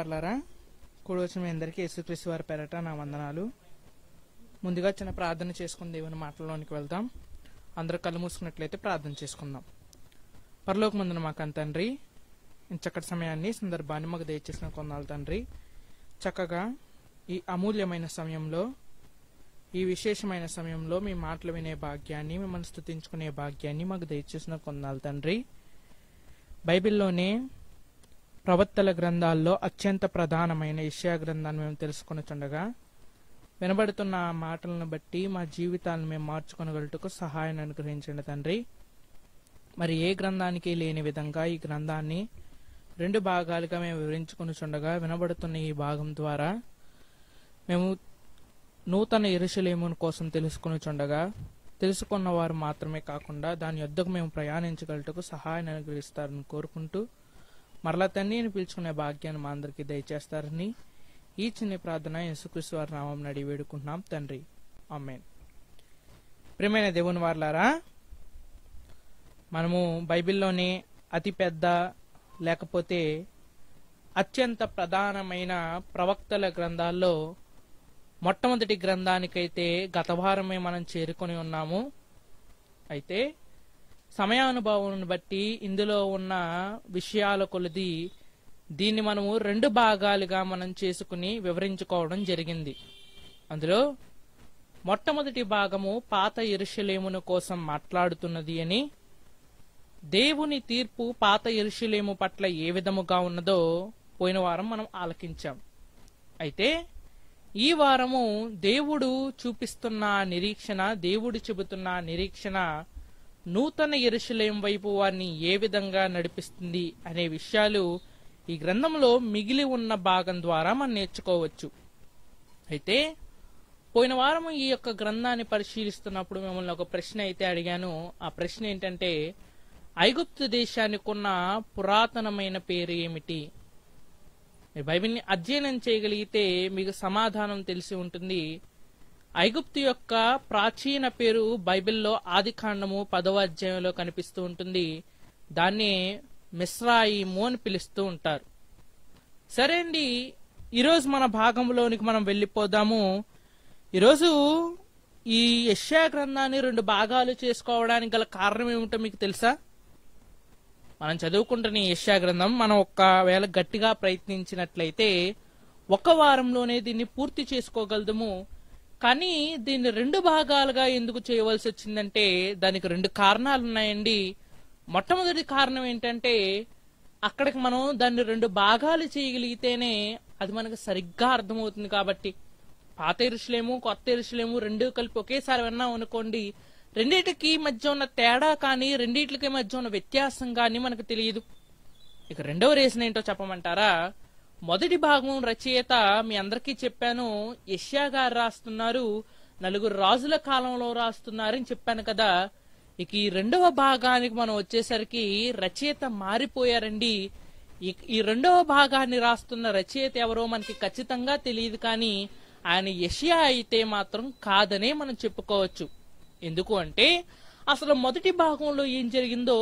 వారలారా, కూడి వచ్చిన మీ అందరికీ యేసుక్రీస్తు వారి పేరట నా వందనాలు. ముందుగా చిన్న ప్రార్థన చేసుకుని దేవుని మాటల్లోనికి వెళ్దాం. అందరూ కళ్ళు మూసుకున్నట్లయితే ప్రార్థన చేసుకుందాం. పరలోకమందున మా తండ్రి, చక్కటి సమయాన్ని సందర్భాన్ని మాకు దయచేసిన కొన్నాళ్ళు తండ్రి. చక్కగా ఈ అమూల్యమైన సమయంలో, ఈ విశేషమైన సమయంలో మీ మాటలు వినే భాగ్యాన్ని, మిమ్మల్ని స్తుతించుకునే భాగ్యాన్ని మాకు దయచేసిన కొన్నాళ్ళు తండ్రి. బైబిల్లోనే ప్రవక్తల గ్రంథాల్లో అత్యంత ప్రధానమైన ఇషయా గ్రంథాన్ని మేము తెలుసుకొనుచుండగా, వినబడుతున్న ఆ మాటలను బట్టి మా జీవితాలను మేము మార్చుకొనగలుగుటకు సహాయాన్ని అనుగ్రహించండి తండ్రి. మరి ఏ గ్రంథానికి లేని విధంగా ఈ గ్రంథాన్ని 2 భాగాలుగా మేము వివరించుకొనుచుండగా, వినబడుతున్న ఈ భాగం ద్వారా మేము నూతన యెరూషలేము కోసం తెలుసుకొనుచుండగా, తెలుసుకున్న వారు మాత్రమే కాకుండా దాని యొద్దకు మేము ప్రయాణించగలుగుటకు సహాయాన్ని అనుగ్రహిస్తారని కోరుకుంటూ, మరలా తండ్రిని పిలుచుకునే భాగ్యాన్ని మా అందరికీ దయచేస్తారని ఈ చిన్న ప్రార్థన యేసుక్రీస్తు వారి నామమున అడిగి వేడుకుంటున్నాం తండ్రి, ఆమేన్. ప్రియమైన దేవుని వారలారా, మనము బైబిల్లోనే అతి పెద్ద లేకపోతే అత్యంత ప్రధానమైన ప్రవక్తల గ్రంథాల్లో మొట్టమొదటి గ్రంథానికైతే గత వారమే మనం చేరుకొని ఉన్నాము. అయితే సమయానుభవం బట్టి ఇందులో ఉన్న విషయాల కొలది దీన్ని మనము 2 భాగాలుగా మనం చేసుకుని వివరించుకోవడం జరిగింది. అందులో మొట్టమొదటి భాగము పాత యెరూషలేమును కోసం మాట్లాడుతున్నది అని, దేవుని తీర్పు పాత యెరూషలేము పట్ల ఏ విధముగా ఉన్నదో పోయిన వారం మనం ఆలకించాం. అయితే ఈ వారము దేవుడు చూపిస్తున్న నిరీక్షణ, దేవుడు చెబుతున్న నిరీక్షణ నూతన యెరూషలేము వైపు వారిని ఏ విధంగా నడిపిస్తుంది అనే విషయాలు ఈ గ్రంథంలో మిగిలి ఉన్న భాగం ద్వారా మనం నేర్చుకోవచ్చు. అయితే పోయిన వారం ఈ యొక్క గ్రంథాన్ని పరిశీలిస్తున్నప్పుడు మిమ్మల్ని ఒక ప్రశ్న అయితే అడిగాను. ఆ ప్రశ్న ఏంటంటే, ఐగుప్తు దేశానికి ఉన్న పురాతనమైన పేరు ఏమిటి? మీరు బైబిల్ని అధ్యయనం చేయగలిగితే మీకు సమాధానం తెలిసి ఉంటుంది. ఐగుప్తు యొక్క ప్రాచీన పేరు బైబిల్లో ఆదికాండము 10వ అధ్యాయంలో కనిపిస్తూ ఉంటుంది. దాన్ని మిస్రాయిము అని పిలుస్తూ ఉంటారు. సరే అండి, ఈరోజు మన భాగంలోనికి మనం వెళ్ళిపోదాము. ఈరోజు ఈ యెషయా గ్రంథాన్ని 2 భాగాలు చేసుకోవడానికి గల కారణం ఏమిటో మీకు తెలుసా? మనం చదువుకుంటున్న ఈ యెషయా గ్రంథం మనం ఒకవేళ గట్టిగా ప్రయత్నించినట్లయితే 1 వారంలోనే దీన్ని పూర్తి చేసుకోగలదుము. కానీ దీన్ని 2 భాగాలుగా ఎందుకు చేయవలసి వచ్చిందంటే దానికి 2 కారణాలు ఉన్నాయండి. మొట్టమొదటి కారణం ఏంటంటే, అక్కడికి మనం దాన్ని 2 భాగాలు చేయగలిగితేనే అది మనకు సరిగ్గా అర్థమవుతుంది. కాబట్టి పాత యెరూషలేము, కొత్త యెరూషలేము 2 కలిపి ఒకేసారి విన్నాం అనుకోండి, రెండిటికి మధ్య ఉన్న తేడా కానీ, రెండిటికి మధ్య ఉన్న వ్యత్యాసం కానీ మనకు తెలియదు. ఇక రెండవ రీజన్ ఏంటో చెప్పమంటారా? మొదటి భాగం రచయిత మీ అందరికీ చెప్పాను, యెషయా గారు రాస్తున్నారు, 4 రాజుల కాలంలో రాస్తున్నారని చెప్పాను కదా. ఇక ఈ 2వ భాగానికి మనం వచ్చేసరికి రచయిత మారిపోయారండి. ఈ 2వ భాగాన్ని రాస్తున్న రచయిత ఎవరో మనకి ఖచ్చితంగా తెలియదు, కానీ ఆయన యెషయా అయితే మాత్రం కాదనే మనం చెప్పుకోవచ్చు. ఎందుకు అంటే అసలు మొదటి భాగంలో ఏం జరిగిందో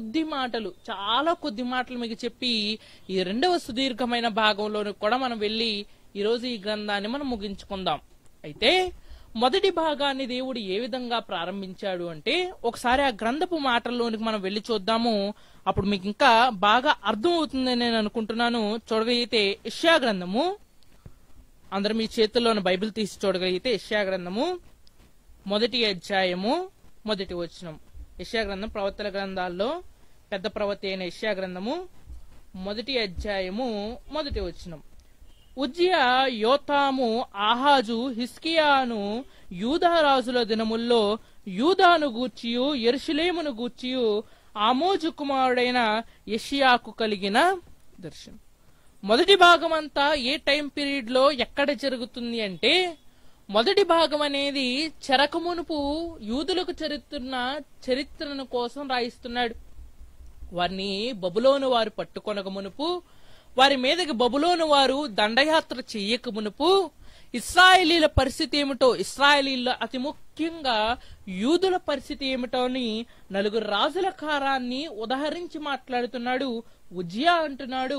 చాలా కొద్ది మాటలు మీకు చెప్పి ఈ 2వ సుదీర్ఘమైన భాగంలోని కూడా మనం వెళ్ళి ఈరోజు ఈ గ్రంథాన్ని మనం ముగించుకుందాం. అయితే మొదటి భాగాన్ని దేవుడు ఏ విధంగా ప్రారంభించాడు అంటే, ఒకసారి ఆ గ్రంథపు మాటల్లోనికి మనం వెళ్ళి చూద్దాము. అప్పుడు మీకు ఇంకా బాగా అర్థం అవుతుందని నేను అనుకుంటున్నాను. చూడగలిగితే యెషయా గ్రంథము, అందరూ మీ చేతుల్లోని బైబిల్ తీసి చూడగలిగితే యెషయా గ్రంథము 1వ అధ్యాయము 1వ వచనం. యెషయా గ్రంథం ప్రవక్తల గ్రంథాల్లో పెద్ద ప్రవక్త అయిన యెషయా గ్రంథము 1వ అధ్యాయము 1వ వచనం. ఉజ్జియా, యోతాము, ఆహాజు, హిజ్కియాను యూదా రాజుల దినముల్లో యూదాను గూర్చియు యెరూషలేమును గూర్చియు ఆమోజు కుమారుడైన యెషయాకు కలిగిన దర్శనం. మొదటి భాగం అంతా ఏ టైం పీరియడ్ లో ఎక్కడ జరుగుతుంది అంటే, మొదటి భాగం అనేది చెరకమునుపు యూదులకు చరిత్రను కోసం రాయిస్తున్నాడు. వారిని బబులోను వారు పట్టుకొనక మునుపు, వారి మీదకి బబులోను వారు దండయాత్ర చెయ్యక మునుపు ఇశ్రాయేలీల పరిస్థితి ఏమిటో, ఇశ్రాయేలీల అతి ముఖ్యంగా యూదుల పరిస్థితి ఏమిటో అని 4 రాజుల కాలాన్ని ఉదహరించి మాట్లాడుతున్నాడు. ఉజ్జియా అంటున్నాడు,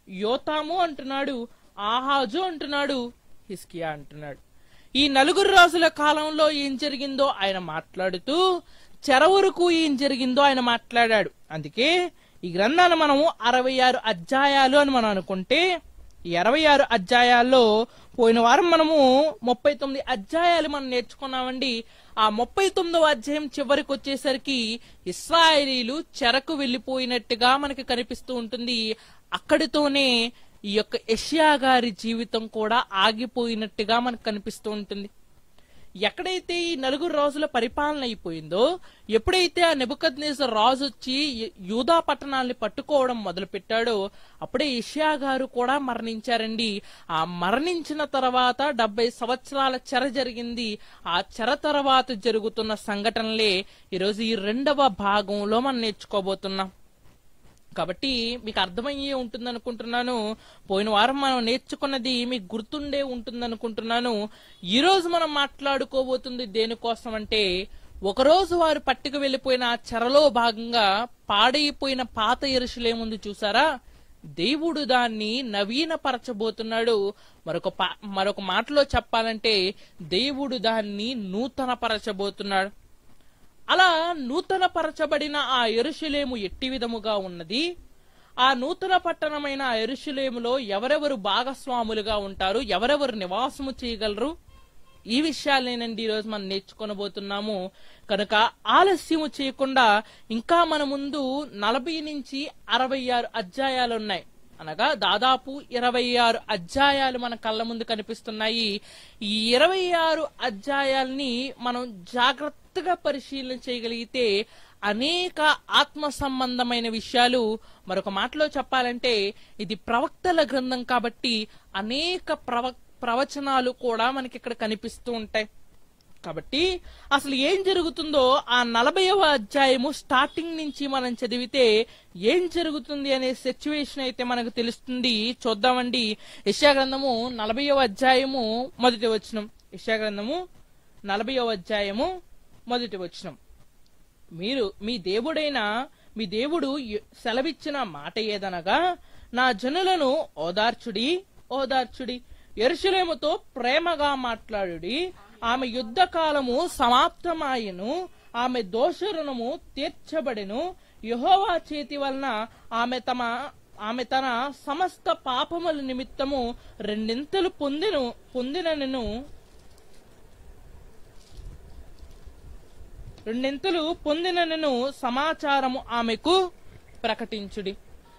యోతాము అంటున్నాడు, ఆహాజు అంటున్నాడు, హిజ్కియా అంటున్నాడు. ఈ నలుగురు రాజుల కాలంలో ఏం జరిగిందో ఆయన మాట్లాడుతూ చెర వరకు ఏం జరిగిందో ఆయన మాట్లాడాడు. అందుకే ఈ గ్రంథాన్ని మనము 66 అధ్యాయాలు అని మనం అనుకుంటే, ఈ 66 అధ్యాయాల్లో పోయిన వారం మనము 39 అధ్యాయాలు మనం నేర్చుకున్నామండి. ఆ 39వ అధ్యాయం చివరికి వచ్చేసరికి ఇశ్రాయేలీలు చెరకు వెళ్లిపోయినట్టుగా మనకి కనిపిస్తూ ఉంటుంది. అక్కడితోనే ఈ యొక్క యెషయా గారి జీవితం కూడా ఆగిపోయినట్టుగా మనకు కనిపిస్తూ ఉంటుంది. ఎక్కడైతే ఈ నలుగురు రాజుల పరిపాలన అయిపోయిందో, ఎప్పుడైతే ఆ నెబుకద్నెజర్ రాజు వచ్చి యూదా పట్టణాన్ని పట్టుకోవడం మొదలు పెట్టాడో అప్పుడే యెషయా గారు కూడా మరణించారండి. ఆ మరణించిన తర్వాత 70 సంవత్సరాల చెర జరిగింది. ఆ చెర తర్వాత జరుగుతున్న సంఘటనలే ఈరోజు ఈ 2వ భాగంలో మనం నేర్చుకోబోతున్నాం. కాబట్టి మీకు అర్థమయ్యే ఉంటుంది అనుకుంటున్నాను. పోయిన వారం మనం నేర్చుకున్నది మీకు గుర్తుండే ఉంటుంది అనుకుంటున్నాను. ఈ రోజు మనం మాట్లాడుకోబోతుంది దేనికోసం అంటే, ఒకరోజు వారు పట్టుకు వెళ్లిపోయిన ఆ చెరలో భాగంగా పాడైపోయిన పాత యెరూషలేము ఉంది చూసారా, దేవుడు దాన్ని నవీనపరచబోతున్నాడు. మరొక మాటలో చెప్పాలంటే దేవుడు దాన్ని నూతన పరచబోతున్నాడు. అలా నూతన పరచబడిన ఆ యెరూషలేము ఎట్టి విధముగా ఉన్నది, ఆ నూతన పట్టణమైన ఆ యెరూషలేములో ఎవరెవరు భాగస్వాములుగా ఉంటారు, ఎవరెవరు నివాసము చేయగలరు, ఈ విషయాలేనండి ఈరోజు మనం నేర్చుకొనబోతున్నాము. కనుక ఆలస్యము చేయకుండా ఇంకా మన ముందు 40 నుంచి 66 అధ్యాయాలు ఉన్నాయి. అనగా దాదాపు 26 అధ్యాయాలు మన కళ్ళ ముందు కనిపిస్తున్నాయి. ఈ 26 అధ్యాయాల్ని మనం జాగ్రత్తగా పరిశీలన చేయగలిగితే అనేక ఆత్మ సంబంధమైన విషయాలు, మరొక మాటలో చెప్పాలంటే ఇది ప్రవక్తల గ్రంథం కాబట్టి అనేక ప్రవచనాలు కూడా మనకి ఇక్కడ కనిపిస్తూ ఉంటాయి. కాబట్టి అసలు ఏం జరుగుతుందో ఆ 40వ అధ్యాయము స్టార్టింగ్ నుంచి మనం చదివితే ఏం జరుగుతుంది అనే సిచ్యువేషన్ అయితే మనకు తెలుస్తుంది. చూద్దామండి. యెషయా గ్రంథము 40వ అధ్యాయము మొదటి వచనం. యెషయా గ్రంథము 40వ అధ్యాయము మొదటి వచనం. మీ దేవుడు సెలవిచ్చిన మాట ఏదనగా, నా జనులను ఓదార్చుడి, ఓదార్చుడి, యెరూషలేముతో ప్రేమగా మాట్లాడుడి, ఆమె యుద్ధ కాలము సమాప్తమాయెను, ఆమె దోషరుణము తీర్చబడెను, యెహోవా చేతి వలన ఆమె తన సమస్త పాపముల నిమిత్తము రెండింతలు పొందినను సమాచారము ఆమెకు ప్రకటించుడి.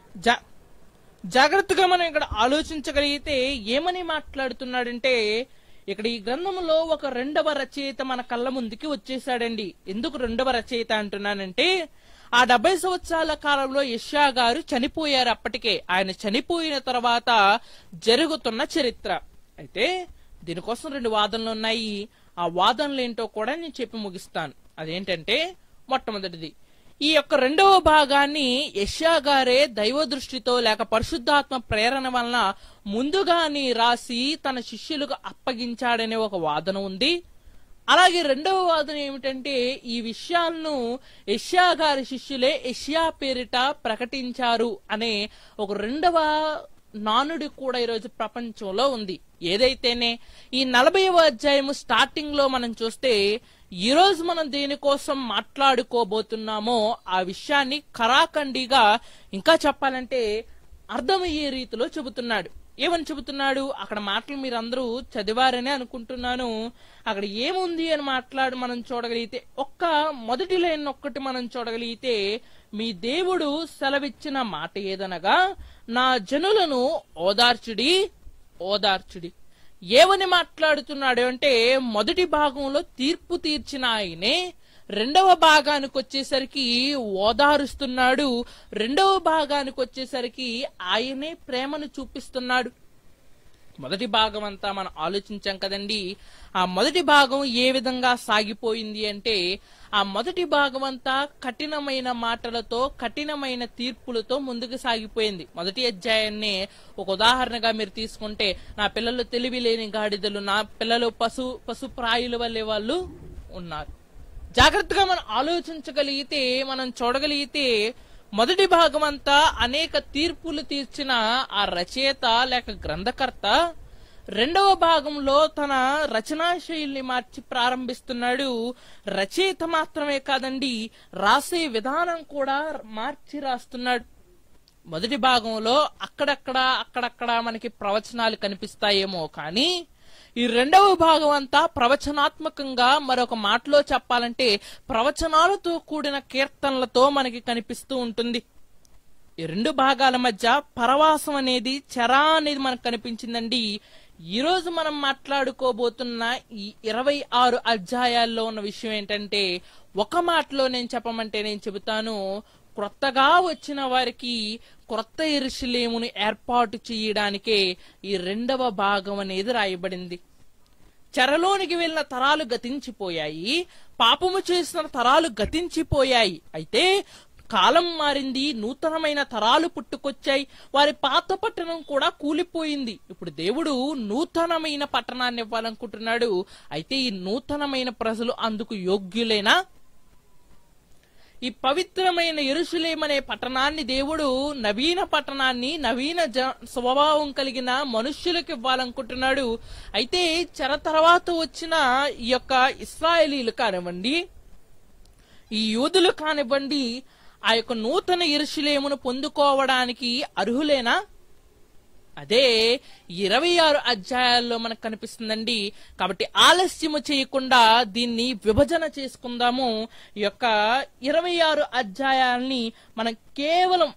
జాగ్రత్తగా మనం ఇక్కడ ఆలోచించగలిగితే ఏమని మాట్లాడుతున్నాడంటే, ఇక్కడ ఈ గ్రంథంలో ఒక 2వ రచయిత మన కళ్ళ ముందుకి వచ్చేసాడండి. ఎందుకు 2వ రచయిత అంటున్నానంటే, ఆ 70 సంవత్సరాల కాలంలో యెషయా గారు చనిపోయారు. అప్పటికే ఆయన చనిపోయిన తర్వాత జరుగుతున్న చరిత్ర. అయితే దీనికోసం 2 వాదనలు ఉన్నాయి. ఆ వాదనలు ఏంటో కూడా నేను చెప్పి ముగిస్తాను. అదేంటంటే, మొట్టమొదటిది, ఈ యొక్క 2వ భాగాన్ని యెషయా గారే దైవ దృష్టితో లేక పరిశుద్ధాత్మ ప్రేరణ వలన ముందుగాని రాసి తన శిష్యులకు అప్పగించాడనే ఒక వాదన ఉంది. అలాగే 2వ వాదన ఏమిటంటే, ఈ విషయాలను యెషయా గారి శిష్యులే యెషయా పేరిట ప్రకటించారు అనే ఒక 2వ నానుడి కూడా ఈరోజు ప్రపంచంలో ఉంది. ఏదైతేనే ఈ 40వ అధ్యాయము స్టార్టింగ్ లో మనం చూస్తే, ఈ రోజు మనం దేనికోసం మాట్లాడుకోబోతున్నామో ఆ విషయాన్ని కరాఖండిగా, ఇంకా చెప్పాలంటే అర్థమయ్యే రీతిలో చెబుతున్నాడు. ఏమని చెబుతున్నాడు? అక్కడ మాటలు మీరందరూ చదివారనే అనుకుంటున్నాను. అక్కడ ఏముంది అని మనం చూడగలిగితే, మొదటి లైన్ ఒక్కటి మనం చూడగలిగితే, మీ దేవుడు సెలవిచ్చిన మాట ఏదనగా, నా జనులను ఓదార్చుడి, ఓదార్చుడి. ఏమని మాట్లాడుతున్నాడు అంటే, మొదటి భాగంలో తీర్పు తీర్చిన ఆయనే 2వ భాగానికి వచ్చేసరికి ఓదారుస్తున్నాడు. 2వ భాగానికి వచ్చేసరికి ఆయనే ప్రేమను చూపిస్తున్నాడు. మొదటి భాగం అంతా మనం ఆలోచించాం కదండి. ఆ మొదటి భాగం ఏ విధంగా సాగిపోయింది అంటే, ఆ మొదటి భాగం అంతా కఠినమైన మాటలతో, కఠినమైన తీర్పులతో ముందుకు సాగిపోయింది. మొదటి అధ్యాయాన్ని ఒక ఉదాహరణగా మీరు తీసుకుంటే, నా పిల్లలు తెలివి లేని గాడిదలు, నా పిల్లలు పశుప్రాయుల వల్లే వాళ్ళు ఉన్నారు. జాగ్రత్తగా మనం ఆలోచించగలిగితే, మనం చూడగలిగితే, మొదటి భాగం అంతా అనేక తీర్పులు తీర్చిన ఆ రచయిత లేక గ్రంథకర్త రెండవ భాగంలో తన రచనా శైలిని మార్చి ప్రారంభిస్తున్నాడు. రచయిత మాత్రమే కాదండి, రాసే విధానం కూడా మార్చి రాస్తున్నాడు. మొదటి భాగంలో అక్కడక్కడ మనకి ప్రవచనాలు కనిపిస్తాయేమో, కానీ ఈ రెండవ భాగం అంతా ప్రవచనాత్మకంగా, మరొక మాటలో చెప్పాలంటే ప్రవచనాలతో కూడిన కీర్తనలతో మనకి కనిపిస్తూ ఉంటుంది. ఈ రెండు భాగాల మధ్య పరవాసం అనేది, చెర అనేది మనకు కనిపించిందండి. ఈ రోజు మనం మాట్లాడుకోబోతున్న ఈ 26 అధ్యాయాల్లో ఉన్న విషయం ఏంటంటే, ఒక మాటలో నేను చెప్పమంటే నేను చెబుతాను, క్రొత్తగా వచ్చిన వారికి క్రొత్త యెరూషలేమును ఏర్పాటు చేయడానికే ఈ రెండవ భాగం అనేది రాయబడింది. చెరలోనికి వెళ్ళిన తరాలు గతించిపోయాయి, పాపము చేసిన తరాలు గతించిపోయాయి. అయితే కాలం మారింది, నూతనమైన తరాలు పుట్టుకొచ్చాయి. వారి పాత పట్టణం కూడా కూలిపోయింది. ఇప్పుడు దేవుడు నూతనమైన పట్టణాన్ని ఇవ్వాలనుకుంటున్నాడు. అయితే ఈ నూతనమైన ప్రజలు అందుకు యోగ్యులేనా? ఈ పవిత్రమైన యెరూషలేము అనే పట్టణాన్ని దేవుడు నవీన పట్టణాన్ని, నవీన స్వభావం కలిగిన మనుష్యులకు ఇవ్వాలనుకుంటున్నాడు. అయితే చెర తర్వాత వచ్చిన ఈ యొక్క ఇశ్రాయేలీలు కానివ్వండి, ఈ యూదులు కానివ్వండి, ఆ యొక్క నూతన యెరూషలేమును పొందుకోవడానికి అర్హులేనా? అదే 26 అధ్యాయాల్లో మనకు కనిపిస్తుందండి. కాబట్టి ఆలస్యము చేయకుండా దీన్ని విభజన చేసుకుందాము. ఈ యొక్క 26 అధ్యాయాల్ని మనం కేవలం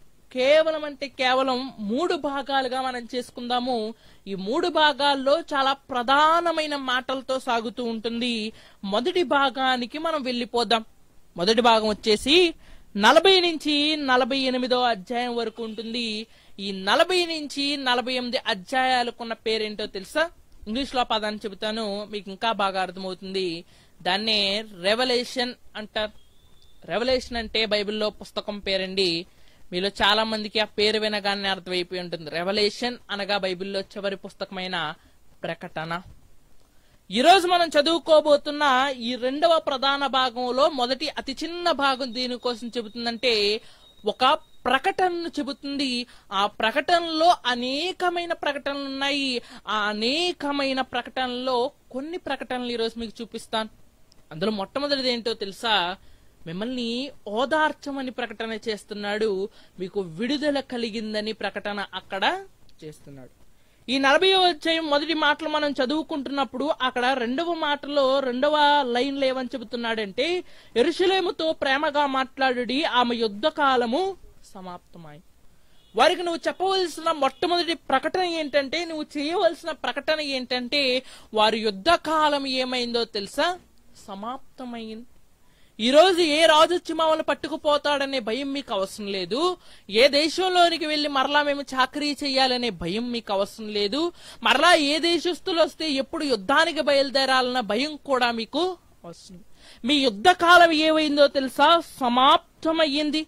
3 భాగాలుగా మనం చేసుకుందాము. ఈ 3 భాగాల్లో చాలా ప్రధానమైన మాటలతో సాగుతూ ఉంటుంది. మొదటి భాగానికి మనం వెళ్ళిపోదాం. మొదటి భాగం వచ్చేసి 40 నుంచి 48 అధ్యాయం వరకు ఉంటుంది. ఈ 40 నుంచి 48 అధ్యాయాలకున్న పేరేంటో తెలుసా? ఇంగ్లీష్ లో పదాన్ని చెబుతాను, మీకు ఇంకా బాగా అర్థమవుతుంది. దాన్నే రెవల్యూషన్ అంటారు. రెవల్యూషన్ అంటే బైబిల్లో పుస్తకం పేరండి. మీలో చాలా మందికి ఆ పేరు వినగానే అర్థమైపోయి ఉంటుంది. రెవల్యూషన్ అనగా బైబిల్లో చివరి పుస్తకమైన ప్రకటన. ఈ రోజు మనం చదువుకోబోతున్న ఈ రెండవ ప్రధాన భాగంలో మొదటి అతి చిన్న భాగం దీనికోసం చెబుతుందంటే, ఒక ప్రకటనను చెబుతుంది. ఆ ప్రకటనలో అనేకమైన ప్రకటనలు ఉన్నాయి. ఆ అనేకమైన ప్రకటనలో కొన్ని ప్రకటనలు ఈరోజు మీకు చూపిస్తాను. అందులో మొట్టమొదటిది ఏంటో తెలుసా? మిమ్మల్ని ఓదార్చమని ప్రకటన చేస్తున్నాడు. మీకు విడుదల కలిగిందని ప్రకటన అక్కడ చేస్తున్నాడు. ఈ 40వ అధ్యాయం మొదటి మాటలు మనం చదువుకుంటున్నప్పుడు అక్కడ రెండవ లైన్లో ఏమని చెబుతున్నాడంటే, యెరూషలేముతో ప్రేమగా మాట్లాడుడి, ఆమె యుద్ధ కాలము సమాప్తమై. వారికి నువ్వు చెప్పవలసిన మొట్టమొదటి ప్రకటన ఏంటంటే, నువ్వు చేయవలసిన ప్రకటన ఏంటంటే, వారి యుద్ధ కాలం ఏమైందో తెలుసా? సమాప్తమైంది. ఈ రోజు ఏ రాజు వచ్చి మమ్మల్ని పట్టుకుపోతాడనే భయం మీకు అవసరం లేదు. ఏ దేశంలోనికి వెళ్లి మరలా మేము చాకరీ చేయాలనే భయం మీకు అవసరం లేదు. మరలా ఏ దేశస్తులు వస్తే ఎప్పుడు యుద్ధానికి బయలుదేరాలన్న భయం కూడా మీకు అవసరం. మీ యుద్ధ కాలం ఏమైందో తెలుసా? సమాప్తమయ్యింది.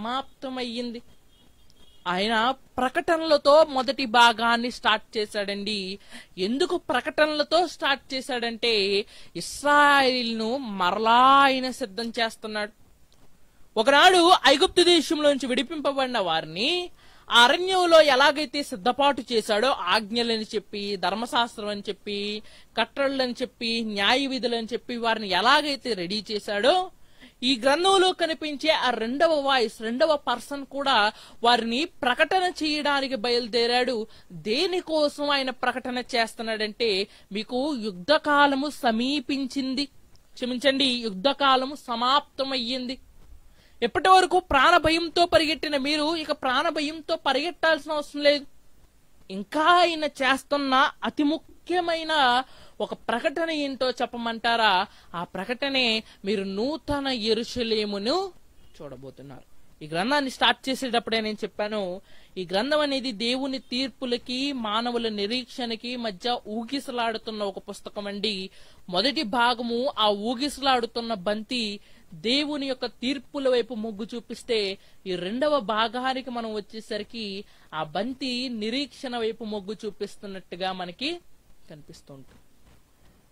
ఆయన ప్రకటనలతో మొదటి భాగాన్ని స్టార్ట్ చేశాడండి. ఎందుకు ప్రకటనలతో స్టార్ట్ చేశాడంటే, ఇశ్రాయేలును మరలా ఆయన సిద్ధం చేస్తున్నాడు. ఒకనాడు ఐగుప్తు దేశంలోంచి విడిపింపబడిన వారిని అరణ్యంలో ఎలాగైతే సిద్ధపాటు చేశాడో, ఆజ్ఞలని చెప్పి, ధర్మశాస్త్రం అని చెప్పి, కట్టడలని చెప్పి, న్యాయ విధులని చెప్పి వారిని ఎలాగైతే రెడీ చేశాడో, ఈ గ్రంథంలో కనిపించే ఆ రెండవ పర్సన్ కూడా వారిని ప్రకటన చేయడానికి బయలుదేరాడు. దేనికోసం ఆయన ప్రకటన చేస్తున్నాడంటే, మీకు యుద్ధకాలము సమీపించింది, క్షమించండి, యుద్ధకాలము సమాప్తమయ్యింది. ఎప్పటి వరకు ప్రాణ భయంతో పరిగెట్టిన మీరు ఇక ప్రాణ భయంతో పరిగెట్టాల్సిన అవసరం లేదు. ఇంకా ఆయన చేస్తున్న అతి ముఖ్యమైన ఒక ప్రకటన ఏంటో చెప్పమంటారా? ఆ ప్రకటనే మీరు నూతన యెరూషలేమును చూడబోతున్నారు. ఈ గ్రంథాన్ని స్టార్ట్ చేసేటప్పుడే నేను చెప్పాను, ఈ గ్రంథం అనేది దేవుని తీర్పులకి, మానవుల నిరీక్షణకి మధ్య ఊగిసలాడుతున్న ఒక పుస్తకం అండి. మొదటి భాగము ఆ ఊగిసలాడుతున్న బంతి దేవుని యొక్క తీర్పుల వైపు మొగ్గు చూపిస్తే, ఈ రెండవ భాగానికి మనం వచ్చేసరికి ఆ బంతి నిరీక్షణ వైపు మొగ్గు చూపిస్తున్నట్టుగా మనకి కనిపిస్తుంటుంది.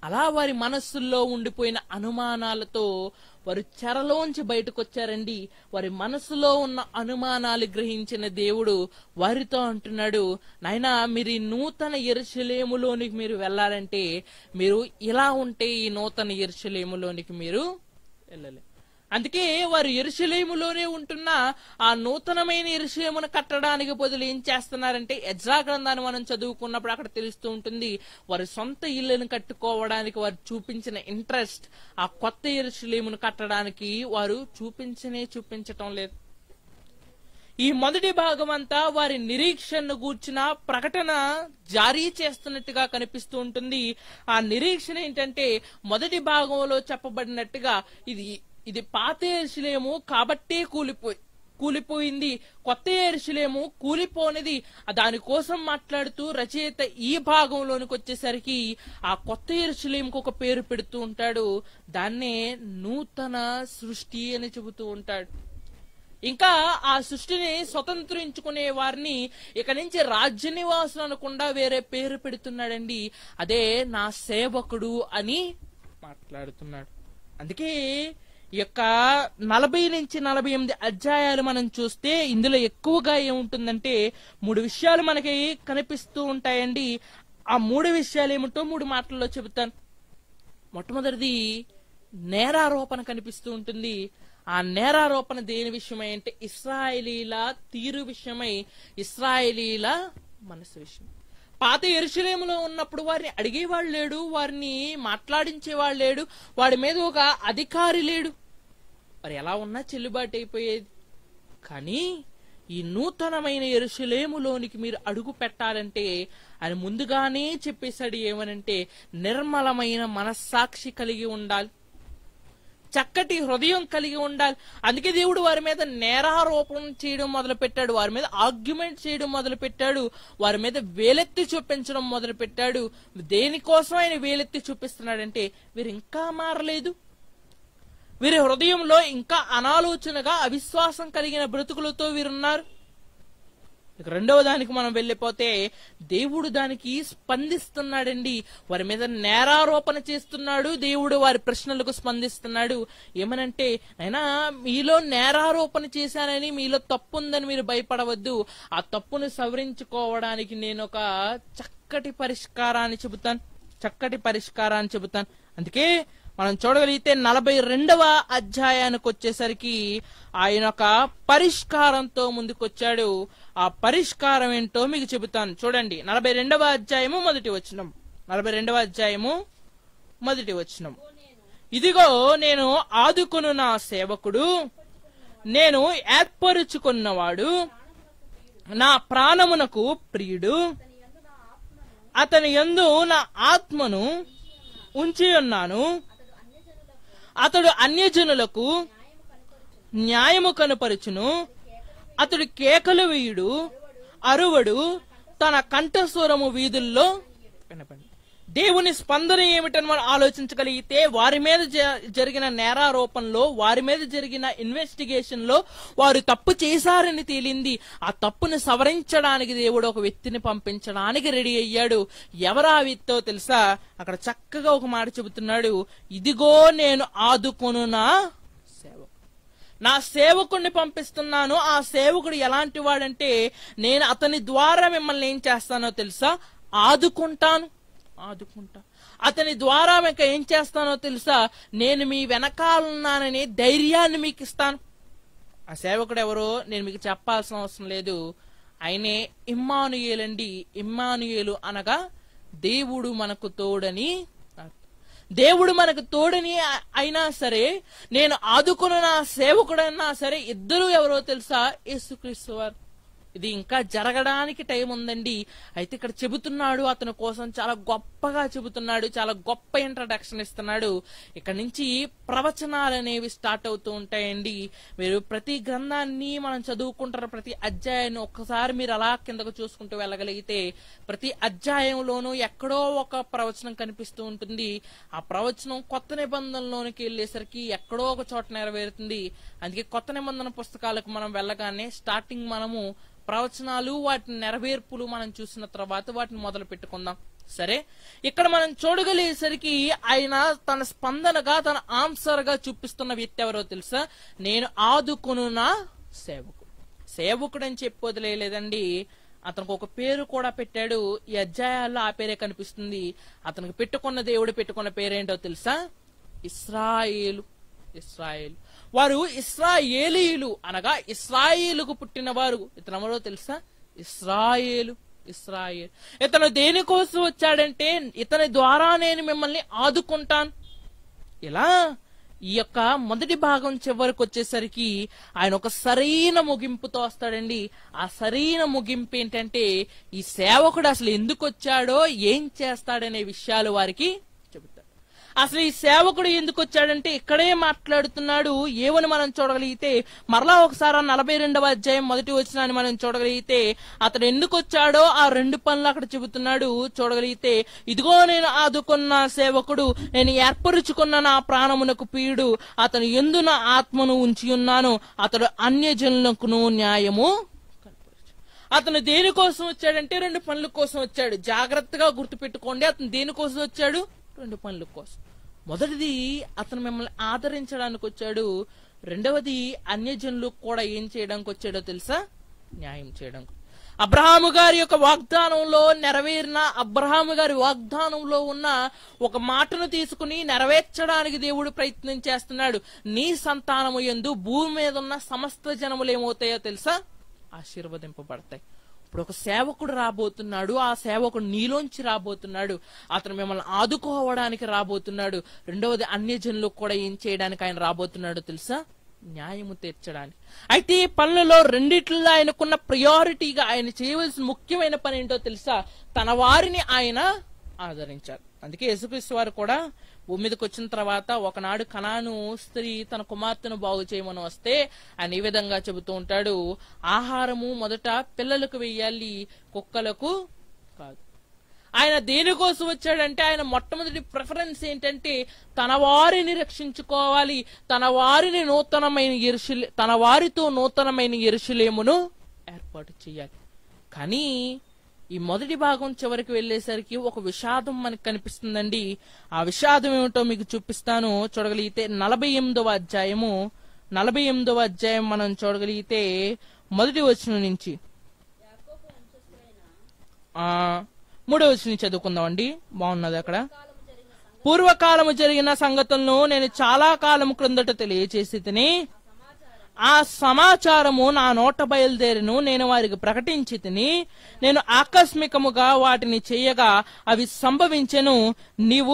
అలా వారి మనస్సుల్లో ఉండిపోయిన అనుమానాలతో వారు చెరలోంచి బయటకు వచ్చారండి. వారి మనసులో ఉన్న అనుమానాలు గ్రహించిన దేవుడు వారితో అంటున్నాడు, నాయనా మీరు ఈ నూతన యెరూషలేములోనికి మీరు వెళ్ళాలంటే మీరు ఇలా ఉంటే ఈ నూతన యెరూషలేములోనికి మీరు వెళ్ళలేరు. అందుకే వారు యెరూషలేములోనే ఉంటున్న ఆ నూతనమైన యెరూషలేమును కట్టడానికి బదులు ఏం చేస్తున్నారంటే, ఎజ్రా గ్రంథాన్ని మనం చదువుకున్నప్పుడు అక్కడ తెలుస్తూ ఉంటుంది, వారి సొంత ఇళ్లను కట్టుకోవడానికి వారు చూపించిన ఇంట్రెస్ట్ ఆ కొత్త యెరూషలేమును కట్టడానికి వారు చూపించటం లేదు. ఈ మొదటి భాగం అంతా వారి నిరీక్షణను గూర్చిన ప్రకటన జారీ చేస్తున్నట్టుగా కనిపిస్తూ ఉంటుంది. ఆ నిరీక్షణ ఏంటంటే, మొదటి భాగంలో చెప్పబడినట్టుగా ఇది పాత యెరూషలేము కాబట్టే కూలిపోయింది, కొత్త యెరూషలేము కూలిపోనిది. దానికోసం మాట్లాడుతూ రచయిత ఈ భాగంలోనికి వచ్చేసరికి ఆ కొత్త యెరూషలేముకు ఒక పేరు పెడుతూ ఉంటాడు. దాన్నే నూతన సృష్టి అని చెబుతూ ఉంటాడు. ఇంకా ఆ సృష్టిని స్వతంత్రించుకునే వారిని ఇక నుంచి రాజ్య నివాసులు అనకుండా వేరే పేరు పెడుతున్నాడండి. అదే నా సేవకుడు అని మాట్లాడుతున్నాడు. అందుకే ఈ యొక్క 40 నుంచి 48 అధ్యాయాలు మనం చూస్తే ఇందులో ఎక్కువగా ఏముంటుందంటే 3 విషయాలు మనకి కనిపిస్తూ ఉంటాయండి. ఆ 3 విషయాలు ఏమిటో 3 మాటల్లో చెబుతాను. మొట్టమొదటిది నేరారోపణ కనిపిస్తూ ఉంటుంది. ఆ నేరారోపణ దేని విషయమై అంటే ఇశ్రాయేలీల తీరు విషయమై, ఇశ్రాయేలీల మనసు విషయం. పాత యెరూషలేములో ఉన్నప్పుడు వారిని అడిగేవాడు లేడు, వారిని మాట్లాడించేవాడు లేడు, వాడి మీద ఒక అధికారి లేడు, మరి ఎలా ఉన్నా చెల్లుబాటు అయిపోయేది. కానీ ఈ నూతనమైన యెరూషలేములోనికి మీరు అడుగు పెట్టాలంటే ఆయన ముందుగానే చెప్పేశాడు ఏమనంటే, నిర్మలమైన మనస్సాక్షి కలిగి ఉండాలి, చక్కటి హృదయం కలిగి ఉండాలి. అందుకే దేవుడు వారి మీద నేరారోపణ చేయడం మొదలు పెట్టాడు, వారి మీద ఆర్గ్యుమెంట్ చేయడం మొదలు పెట్టాడు, వారి మీద వేలెత్తి చూపించడం మొదలు పెట్టాడు. దేనికోసం ఆయన వేలెత్తి చూపిస్తున్నాడంటే, వీరు ఇంకా మారలేదు, వీరి హృదయంలో ఇంకా అనాలోచనగా అవిశ్వాసం కలిగిన బ్రతుకులతో వీరున్నారు. రెండవ దానికి మనం వెళ్ళిపోతే దేవుడు దానికి స్పందిస్తున్నాడండి. వారి మీద నేరారోపణ చేస్తున్నాడు, దేవుడు వారి ప్రశ్నలకు స్పందిస్తున్నాడు. ఏమనంటే, అయినా మీలో నేరారోపణ చేశానని, మీలో తప్పు ఉందని మీరు భయపడవద్దు, ఆ తప్పును సవరించుకోవడానికి నేను ఒక చక్కటి పరిష్కారాన్ని చెబుతాను. అందుకే మనం చూడగలిగితే 42వ అధ్యాయానికి వచ్చేసరికి ఆయన ఒక పరిష్కారంతో ముందుకొచ్చాడు. ఆ పరిష్కారం ఏంటో మీకు చెబుతాను. చూడండి, 42వ అధ్యాయము మొదటి వచనం. ఇదిగో నేను ఆదుకొను నా సేవకుడు, నేను ఏర్పరుచుకున్నవాడు, నా ప్రాణమునకు ప్రియుడు, అతని యందు నా ఆత్మను ఉంచి ఉన్నాను, అతడు అన్యజనులకు న్యాయము కనుపరుచును, అతడు కేకలు వేయుడు, అరువడు, తన కంఠస్వరము వీధుల్లో వినపడి. దేవుని స్పందన ఏమిటని మనం ఆలోచించగలిగితే, వారి మీద జరిగిన నేరారోపణలో, వారి మీద జరిగిన ఇన్వెస్టిగేషన్ లో వారు తప్పు చేశారని తేలింది. ఆ తప్పును సవరించడానికి దేవుడు ఒక వ్యక్తిని పంపించడానికి రెడీ అయ్యాడు. ఎవరా వ్యక్తో తెలుసా? అక్కడ చక్కగా ఒక మాట చెబుతున్నాడు, ఇదిగో నేను ఆదుకొను నా సేవకుడిని పంపిస్తున్నాను. ఆ సేవకుడు ఎలాంటి వాడంటే, నేను అతని ద్వారా మిమ్మల్ని ఏం చేస్తానో తెలుసా? ఆదుకుంటా. అతని ద్వారా మీకు ఏం చేస్తానో తెలుసా? నేను మీ వెనకాలన్నానని ధైర్యాన్ని మీకు ఇస్తాను. ఆ సేవకుడు ఎవరో నేను మీకు చెప్పాల్సిన అవసరం లేదు, ఆయనే ఇమ్మానుయేలు అండి. ఇమ్మానుయేలు అనగా దేవుడు మనకు తోడని. దేవుడు మనకు తోడని అయినా సరే, నేను ఆదుకున్న నా సేవకుడైనా సరే, ఇద్దరు ఎవరో తెలుసా? యేసుక్రీస్తు వారు. ఇది ఇంకా జరగడానికి టైం ఉందండి. అయితే ఇక్కడ చెబుతున్నాడు, అతని కోసం చాలా గొప్పగా చెబుతున్నాడు, చాలా గొప్ప ఇంట్రడక్షన్ ఇస్తున్నాడు. ఇక్కడ నుంచి ప్రవచనాలు అనేవి స్టార్ట్ అవుతూ ఉంటాయండి. మీరు ప్రతి గ్రంథాన్ని మనం చదువుకుంటారు, ప్రతి అధ్యాయాన్ని ఒక్కసారి మీరు అలా కిందకు చూసుకుంటూ వెళ్ళగలిగితే ప్రతి అధ్యాయంలోనూ ఎక్కడో ఒక ప్రవచనం కనిపిస్తూ ఉంటుంది. ఆ ప్రవచనం కొత్త నిబంధనలోనికి వెళ్ళేసరికి ఎక్కడో ఒక చోట నెరవేరుతుంది. అందుకే కొత్త నిబంధన పుస్తకాలకు మనం వెళ్ళగానే స్టార్టింగ్ మనము ప్రవచనాలు, వాటి నెరవేర్పులు మనం చూసిన తర్వాత వాటిని మొదలు పెట్టుకుందాం. సరే, ఇక్కడ మనం చూడగలిగేసరికి ఆయన తన స్పందనగా, తన ఆన్సర్ గా చూపిస్తున్న వ్యక్తి ఎవరో తెలుసా? నేను ఆదుకొను నా సేవకుడు. సేవకుడు అని చెప్పి వదిలేయలేదండి, అతనికి ఒక పేరు కూడా పెట్టాడు. ఈ అధ్యాయాల్లో ఆ పేరే కనిపిస్తుంది. అతనికి పెట్టుకున్న దేవుడు పెట్టుకున్న పేరేంటో తెలుసా? ఇశ్రాయేలు. ఇశ్రాయేలు. వారు ఇశ్రాయేలీయులు అనగా ఇశ్రాయేలుకు పుట్టిన వారు. ఇతను ఎవరో తెలుసా? ఇశ్రాయేలు. ఇశ్రాయేల్. ఇతను దేనికోసం వచ్చాడంటే, ఇతని ద్వారా నేను మిమ్మల్ని ఆదుకుంటాను. ఇలా ఈ యొక్క మొదటి భాగం చివరికి వచ్చేసరికి ఆయన ఒక సరైన ముగింపుతో వస్తాడండి. ఆ సరైన ముగింపు ఏంటంటే, ఈ సేవకుడు అసలు ఎందుకు వచ్చాడో, ఏం చేస్తాడనే విషయాలు వారికి చెబుతాడు. అసలు ఈ సేవకుడు ఎందుకు వచ్చాడంటే ఇక్కడే మాట్లాడుతున్నాడు. ఏమని మనం చూడగలిగితే, మరలా ఒకసారి 42వ అధ్యాయం మొదటి వచనాన్ని మనం చూడగలిగితే, అతను ఎందుకు వచ్చాడో ఆ 2 పనులు అక్కడ చెబుతున్నాడు. చూడగలిగితే, ఇదిగో నేను ఆదుకున్న సేవకుడు, నేను ఏర్పరుచుకున్న నా ప్రాణమునకు ప్రియుడు, అతను యందు నా ఆత్మను ఉంచి ఉన్నాను, అతడు అన్యజనులకును న్యాయము. అతను దేనికోసం వచ్చాడంటే 2 పనుల కోసం వచ్చాడు. జాగ్రత్తగా గుర్తుపెట్టుకోండి, అతను దేనికోసం వచ్చాడు? 2 పనుల కోసం. మొదటిది, అతను మిమ్మల్ని ఆదరించడానికి వచ్చాడు. రెండవది, అన్యజనులకు కూడా ఏం చేయడానికి వచ్చాడో తెలుసా? న్యాయం చేయడానికి. అబ్రహాము గారి యొక్క వాగ్దానంలో నెరవేరిన, అబ్రహాము గారి వాగ్దానంలో ఉన్న ఒక మాటను తీసుకుని నెరవేర్చడానికి దేవుడు ప్రయత్నం చేస్తున్నాడు. నీ సంతానము యందు భూమి మీద ఉన్న సమస్త జనములు ఏమవుతాయో తెలుసా? ఆశీర్వదింపబడతాయి. ఇప్పుడు ఒక సేవకుడు రాబోతున్నాడు. ఆ సేవకుడు నీలోంచి రాబోతున్నాడు. అతను మిమ్మల్ని ఆదుకోవడానికి రాబోతున్నాడు. రెండవది, అన్యజనులకు కూడా ఏం చేయడానికి ఆయన రాబోతున్నాడు తెలుసా? న్యాయము తీర్చడానికి. అయితే ఈ పనులలో రెండిట్లో ఆయనకున్న ప్రయారిటీగా ఆయన చేయవలసిన ముఖ్యమైన పని ఏంటో తెలుసా? తన వారిని ఆయన ఆదరించారు. అందుకే యేసుక్రీస్తు వారు కూడా భూమి మీదకి వచ్చిన తర్వాత ఒకనాడు కనాను స్త్రీ తన కుమార్తెను బాగు చేయమని వస్తే ఆయన ఈ విధంగా చెబుతూ ఉంటాడు, ఆహారము మొదట పిల్లలకు వెయ్యాలి, కుక్కలకు కాదు. ఆయన దేనికోసం వచ్చాడంటే, ఆయన మొట్టమొదటి ప్రిఫరెన్స్ ఏంటంటే తన వారిని రక్షించుకోవాలి, తన వారితో నూతనమైన యెరూషలేమును ఏర్పాటు చేయాలి. కానీ ఈ మొదటి భాగం చివరికి వెళ్లేసరికి ఒక విషాదం మనకు కనిపిస్తుందండి. ఆ విషాదం ఏమిటో మీకు చూపిస్తాను. చూడగలిగితే 48వ అధ్యాయం మనం చూడగలిగితే మొదటి వచనం నుంచి 3వ వచనం చదువుకుందామండి. బాగున్నది అక్కడ. పూర్వకాలము జరిగిన సంగతులను నేను చాలా కాలం క్రిందట తెలియచేసి తిని, ఆ సమాచారము నా నోట బయలుదేరిను, నేను వారికి ప్రకటించి తిని, నేను ఆకస్మికముగా వాటిని చేయగా అవి సంభవించెను. నీవు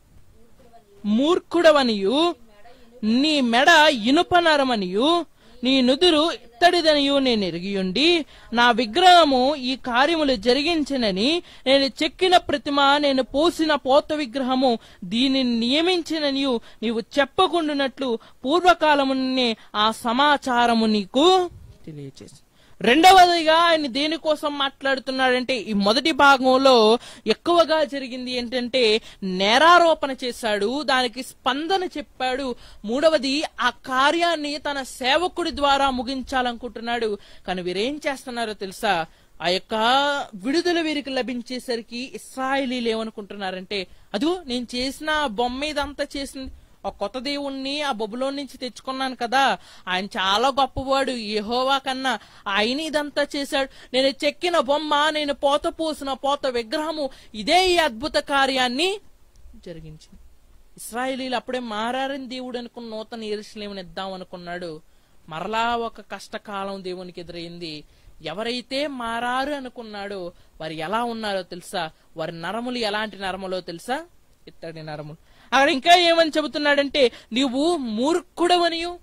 మూర్ఖుడవనియు, నీ మెడ ఇనుపనరమనియు, నీ నుదురు ఇత్తడిదనియు నేను ఎరిగియుండి, నా విగ్రహము ఈ కార్యములు జరిగించినని, నేను చెక్కిన ప్రతిమ, నేను పోసిన పోత విగ్రహము దీనిని నియమించిననియు నీవు చెప్పకుండానట్లు పూర్వకాలమునే ఆ సమాచారము నీకు తెలియచేసి. రెండవదిగా ఆయన దేనికోసం మాట్లాడుతున్నాడంటే, ఈ మొదటి భాగంలో ఎక్కువగా జరిగింది ఏంటంటే నేరారోపణ చేశాడు, దానికి స్పందన చెప్పాడు. మూడవది, ఆ కార్యాన్ని తన సేవకుడి ద్వారా ముగించాలనుకుంటున్నాడు. కానీ వీరేం చేస్తున్నారో తెలుసా? ఆ యొక్క విడుదల వీరికి లభించేసరికి ఇశ్రాయేలీయులు ఏమనుకుంటున్నారంటే, అదిగో నేను చేసిన బొమ్మ ఇదంతా చేసింది, ఆ కొత్త దేవుణ్ణి ఆ బొబ్బులో నుంచి తెచ్చుకున్నాను కదా, ఆయన చాలా గొప్పవాడు, యెహోవా కన్నా ఆయన ఇదంతా చేశాడు, నేను చెక్కిన బొమ్మ, నేను పోసిన పోత విగ్రహము ఇదే ఈ అద్భుత కార్యాన్ని జరిగించింది. ఇశ్రాయేలీయులు అప్పుడే మారారని దేవుడు అనుకున్న నూతన యెరూషలేమును ఇద్దాం అనుకున్నాడు. మరలా ఒక కష్టకాలం దేవునికి ఎదురైంది. ఎవరైతే మారారు అనుకున్నాడో వారు ఎలా ఉన్నారో తెలుసా? వారి నరములు ఎలాంటి నరములో తెలుసా? ఇత్తడి నరములు. అక్కడ ఇంకా ఏమని చెబుతున్నాడంటే, నీవు మూర్ఖుడవనియు,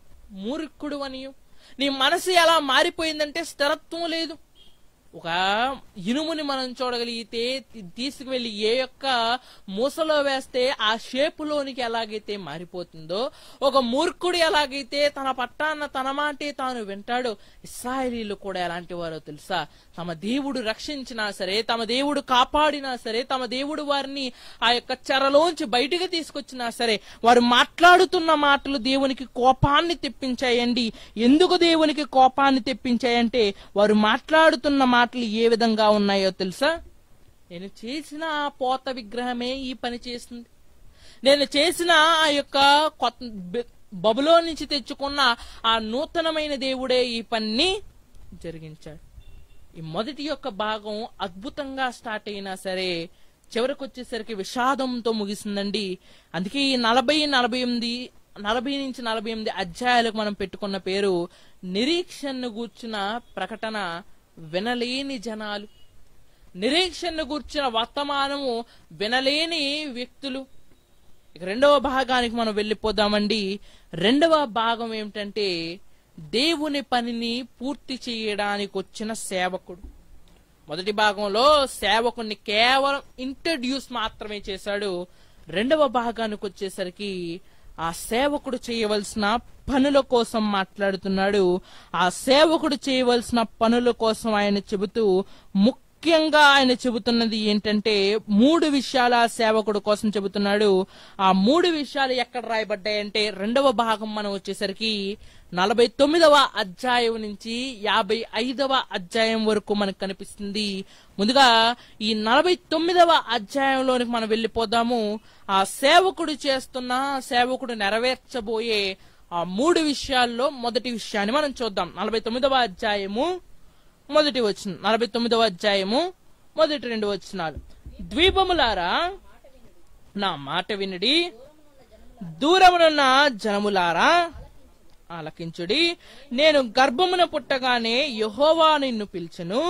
నీ మనసు ఎలా మారిపోయిందంటే స్థిరత్వం లేదు. ఒక ఇనుముని మనం చూడగలిగితే తీసుకువెళ్లి ఏ యొక్క మూసలో వేస్తే ఆ షేపులోనికి ఎలాగైతే మారిపోతుందో, ఒక మూర్ఖుడు ఎలాగైతే తన పట్టాన్న తన మాటే తాను వింటాడో, ఇశ్రాయేలీయులు కూడా ఎలాంటి వారో తెలుసా? తమ దేవుడు రక్షించినా సరే, తమ దేవుడు కాపాడినా సరే, తమ దేవుడు వారిని ఆ యొక్క చెరలోంచి బయటికి తీసుకొచ్చినా సరే, వారు మాట్లాడుతున్న మాటలు దేవునికి కోపాన్ని తెప్పించాయండి. ఎందుకు దేవునికి కోపాన్ని తెప్పించాయంటే, వారు మాట్లాడుతున్న మాటలు ఏ విధంగా ఉన్నాయో తెలుసా? నేను చేసిన ఆ పోత విగ్రహమే ఈ పని చేస్తుంది. నేను చేసిన ఆ యొక్క బబులో నుంచి తెచ్చుకున్న ఆ నూతనమైన దేవుడే ఈ పని జరిగించాడు. ఈ మొదటి యొక్క భాగం అద్భుతంగా స్టార్ట్ అయినా సరే చివరికి వచ్చేసరికి విషాదంతో ముగిసిందండి. అందుకే ఈ 40 నుంచి 48 అధ్యాయాలకు మనం పెట్టుకున్న పేరు నిరీక్షణను గూర్చిన ప్రకటన. వినలేని జనాలు, నిరీక్షణను గూర్చిన వర్తమానము వినలేని వ్యక్తులు. ఇక రెండవ భాగానికి మనం వెళ్ళిపోదామండి. రెండవ భాగం ఏమిటంటే దేవుని పనిని పూర్తి చేయడానికి వచ్చిన సేవకుడు. మొదటి భాగంలో సేవకుడిని కేవలం ఇంట్రడ్యూస్ మాత్రమే చేశాడు. రెండవ భాగానికి వచ్చేసరికి ఆ సేవకుడు చేయవలసిన పనుల కోసం మాట్లాడుతున్నాడు. ఆ సేవకుడు చేయవలసిన పనుల కోసం ఆయన చెబుతూ ముఖ్యంగా ఆయన చెబుతున్నది ఏంటంటే 3 విషయాలు ఆ సేవకుడు కోసం చెబుతున్నాడు. ఆ 3 విషయాలు ఎక్కడ రాయబడ్డాయంటే రెండవ భాగం మనం వచ్చేసరికి 49వ అధ్యాయం నుంచి 55వ అధ్యాయం వరకు మనకు కనిపిస్తుంది. ముందుగా ఈ 49వ అధ్యాయంలోనికి మనం వెళ్ళిపోదాము. ఆ సేవకుడు చేస్తున్న సేవకుడు నెరవేర్చబోయే ఆ 3 విషయాల్లో మొదటి విషయాన్ని మనం చూద్దాం. 49వ అధ్యాయము మొదటి వచనం, 49వ అధ్యాయము మొదటి 2 వచనాలు. ద్వీపములారా నా మాట వినుడి, దూరమునున్న జనములారా ఆలకించుడి. నేను గర్భమున పుట్టగానే యెహోవా నిన్ను పిలిచెను.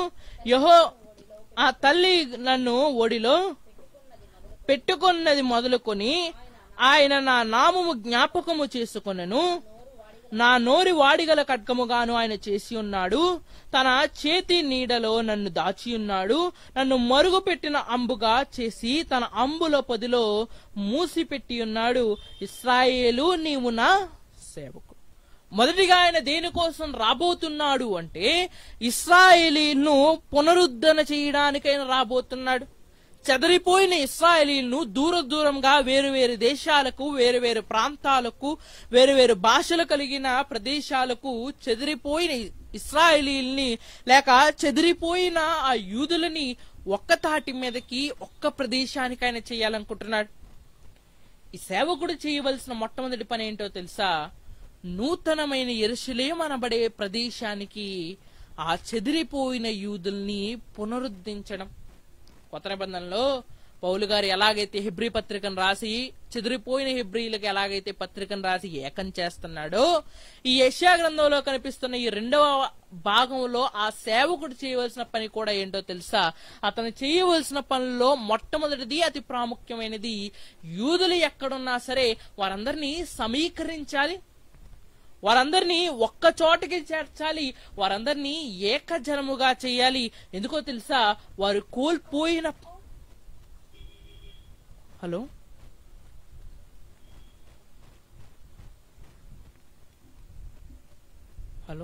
ఆ తల్లి నన్ను ఒడిలో పెట్టుకున్నది మొదలుకొని ఆయన నా నామము జ్ఞాపకము చేసుకొనెను. నా నోరి వాడిగల ఖడ్గముగాను ఆయన చేసి ఉన్నాడు. తన చేతి నీడలో నన్ను దాచి ఉన్నాడు. నన్ను మరుగు పెట్టిన అంబుగా చేసి తన అంబుల పొదిలో మూసిపెట్టి ఉన్నాడు. ఇశ్రాయేలు నీవు నా సేవకుడు. మొదటిగా ఆయన దేనికోసం రాబోతున్నాడు అంటే ఇశ్రాయేలీలను పునరుద్ధరణ చేయడానికి ఆయన రాబోతున్నాడు. చెదరిపోయిన ఇశ్రాయేలీలను దూరంగా వేరు దేశాలకు, వేరు ప్రాంతాలకు, వేరు భాషలు కలిగిన ప్రదేశాలకు చెదిరిపోయిన ఇశ్రాయేలీల్ని లేక చెదిరిపోయిన ఆ యూదులని ఒక్క తాటి మీదకి ఒక్క ప్రదేశానికి ఆయన చేయాలనుకుంటున్నాడు. ఈ సేవకుడు చేయవలసిన మొట్టమొదటి పని ఏంటో తెలుసా? నూతనమైన యెరూషలేము అనబడే ప్రదేశానికి ఆ చెదిరిపోయిన యూదుల్ని పునరుద్ధరించడం. కొత్త నిబంధనలో పౌలు గారు ఎలాగైతే హెబ్రీ పత్రికను రాసి చెదిరిపోయిన హెబ్రీలకు ఎలాగైతే పత్రికను రాసి ఏకం చేస్తున్నాడో, ఈ యెషయా గ్రంథంలో కనిపిస్తున్న ఈ రెండవ భాగంలో ఆ సేవకుడు చేయవలసిన పని కూడా ఏంటో తెలుసా? అతను చేయవలసిన పనుల్లో మొట్టమొదటిది, అతి ప్రాముఖ్యమైనది, యూదులు ఎక్కడున్నా సరే వారందరినీ సమీకరించాలి, వారందరినీ ఒక్క చోటకి చేర్చాలి, వారందరినీ ఏకజనముగా చేయాలి. ఎందుకో తెలుసా? వారు కోల్పోయిన హలో హలో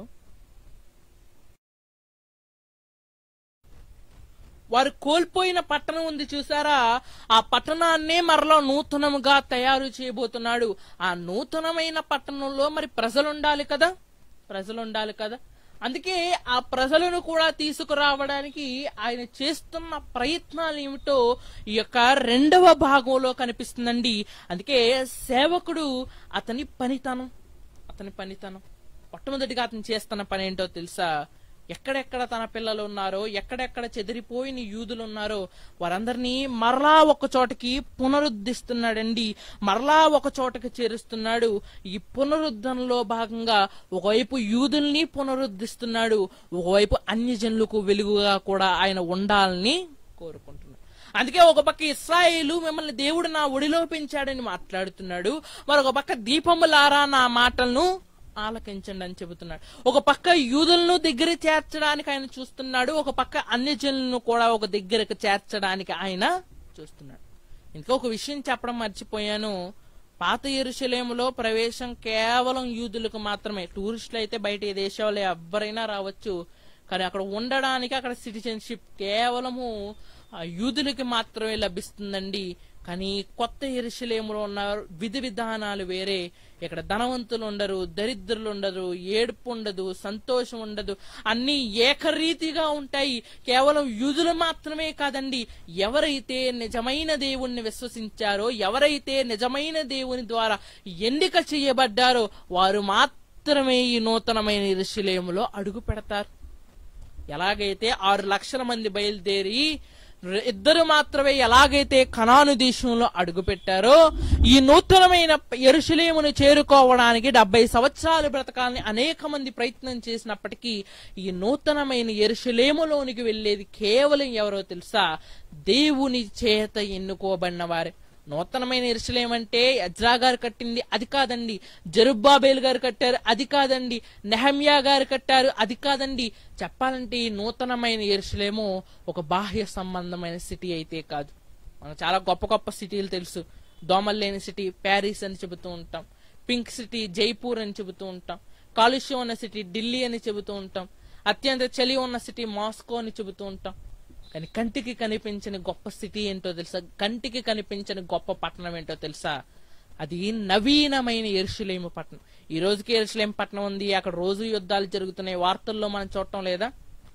వారు కోల్పోయిన పట్టణం ఉంది చూసారా? ఆ పట్టణాన్నే మరలా నూతనముగా తయారు చేయబోతున్నాడు. ఆ నూతనమైన పట్టణంలో మరి ప్రజలు ఉండాలి కదా. అందుకే ఆ ప్రజలను కూడా తీసుకురావడానికి ఆయన చేస్తున్న ప్రయత్నాలు ఏమిటో ఈ యొక్క రెండవ భాగంలో కనిపిస్తుందండి. అందుకే సేవకుడు అతని పనితనం మొట్టమొదటిగా అతను చేస్తున్న పని ఏంటో తెలుసా? ఎక్కడెక్కడ తన పిల్లలు ఉన్నారో, ఎక్కడెక్కడ చెదిరిపోయిన యూదులు ఉన్నారో వారందరినీ మరలా ఒక చోటకి పునరుద్ధరిస్తున్నాడండి, మరలా ఒక చోటకి చేరుస్తున్నాడు. ఈ పునరుద్ధరణలో భాగంగా ఒకవైపు యూదుల్ని పునరుద్ధరిస్తున్నాడు, ఒకవైపు అన్యజనులకు వెలుగుగా కూడా ఆయన ఉండాలని కోరుకుంటున్నాడు. అందుకే ఒక పక్క ఇశ్రాయేలు మిమ్మల్ని దేవుడు నా ఒడిలో పెంచాడని మాట్లాడుతున్నాడు, మరొక పక్క దీపములారా నా మాటలను ఆలకించండి అని చెబుతున్నాడు. ఒక పక్క యూదులను దగ్గర చేర్చడానికి ఆయన చూస్తున్నాడు, ఒక పక్క అన్యజనులను కూడా ఒక దగ్గరకు చేర్చడానికి ఆయన చూస్తున్నాడు. ఇంకొక విషయం చెప్పడం మర్చిపోయాను. పాత యెరూషలేములో ప్రవేశం కేవలం యూదులకు మాత్రమే. టూరిస్టులు అయితే బయట ఏ దేశాల్లో ఎవరైనా రావచ్చు, కానీ అక్కడ ఉండడానికి అక్కడ సిటిజన్షిప్ కేవలము యూదులకి మాత్రమే లభిస్తుందండి. కానీ కొత్త యెరూషలేములో ఉన్న విధి విధానాలు వేరే. ఇక్కడ ధనవంతులు ఉండరు, దరిద్రులు ఉండరు, ఏడుపు ఉండదు, సంతోషం ఉండదు, అన్ని ఏకరీతిగా ఉంటాయి. కేవలం యూదులు మాత్రమే కాదండి, ఎవరైతే నిజమైన దేవుణ్ణి విశ్వసించారో, ఎవరైతే నిజమైన దేవుని ద్వారా ఎన్నిక చేయబడ్డారో వారు మాత్రమే ఈ నూతనమైన యెరూషలేములో అడుగు పెడతారు. ఎలాగైతే 6 లక్షల మంది బయలుదేరి 2 మాత్రమే ఎలాగైతే కనాను దేశంలో అడుగు పెట్టారో, ఈ నూతనమైన యెరూషలేమును చేరుకోవడానికి 70 సంవత్సరాలు బ్రతకాలని అనేక మంది ప్రయత్నం చేసినప్పటికీ ఈ నూతనమైన యెరూషలేములోనికి వెళ్లేది కేవలం ఎవరో తెలుసా? దేవుని చేత ఎన్నుకోబడిన వారే. నూతనమైన యెరూషలేము అంటే ఎజ్రా గారు కట్టింది అది కాదండి, జెరుబ్బాబేలు గారు కట్టారు అది కాదండి, నెహమ్యా గారు కట్టారు అది కాదండి. చెప్పాలంటే ఈ నూతనమైన యెరూషలేము ఒక బాహ్య సంబంధమైన సిటీ అయితే కాదు. మనకు చాలా గొప్ప గొప్ప సిటీలు తెలుసు. దోమలు లేని సిటీ ప్యారిస్ అని చెబుతూ ఉంటాం, పింక్ సిటీ జైపూర్ అని చెబుతూ ఉంటాం, కాలుష్యం ఉన్న సిటీ ఢిల్లీ అని చెబుతూ ఉంటాం, అత్యంత చలి ఉన్న సిటీ మాస్కో అని చెబుతూ ఉంటాం. కానీ కంటికి కనిపించని గొప్ప సిటీ ఏంటో తెలుసా? కంటికి కనిపించని గొప్ప పట్టణం ఏంటో తెలుసా? అది నవీనమైన యెరూషలేము పట్టణం. ఈ రోజుకి యెరూషలేము పట్టణం ఉంది, అక్కడ రోజు యుద్ధాలు జరుగుతున్నాయి, వార్తల్లో మనం చూడటం లేదా?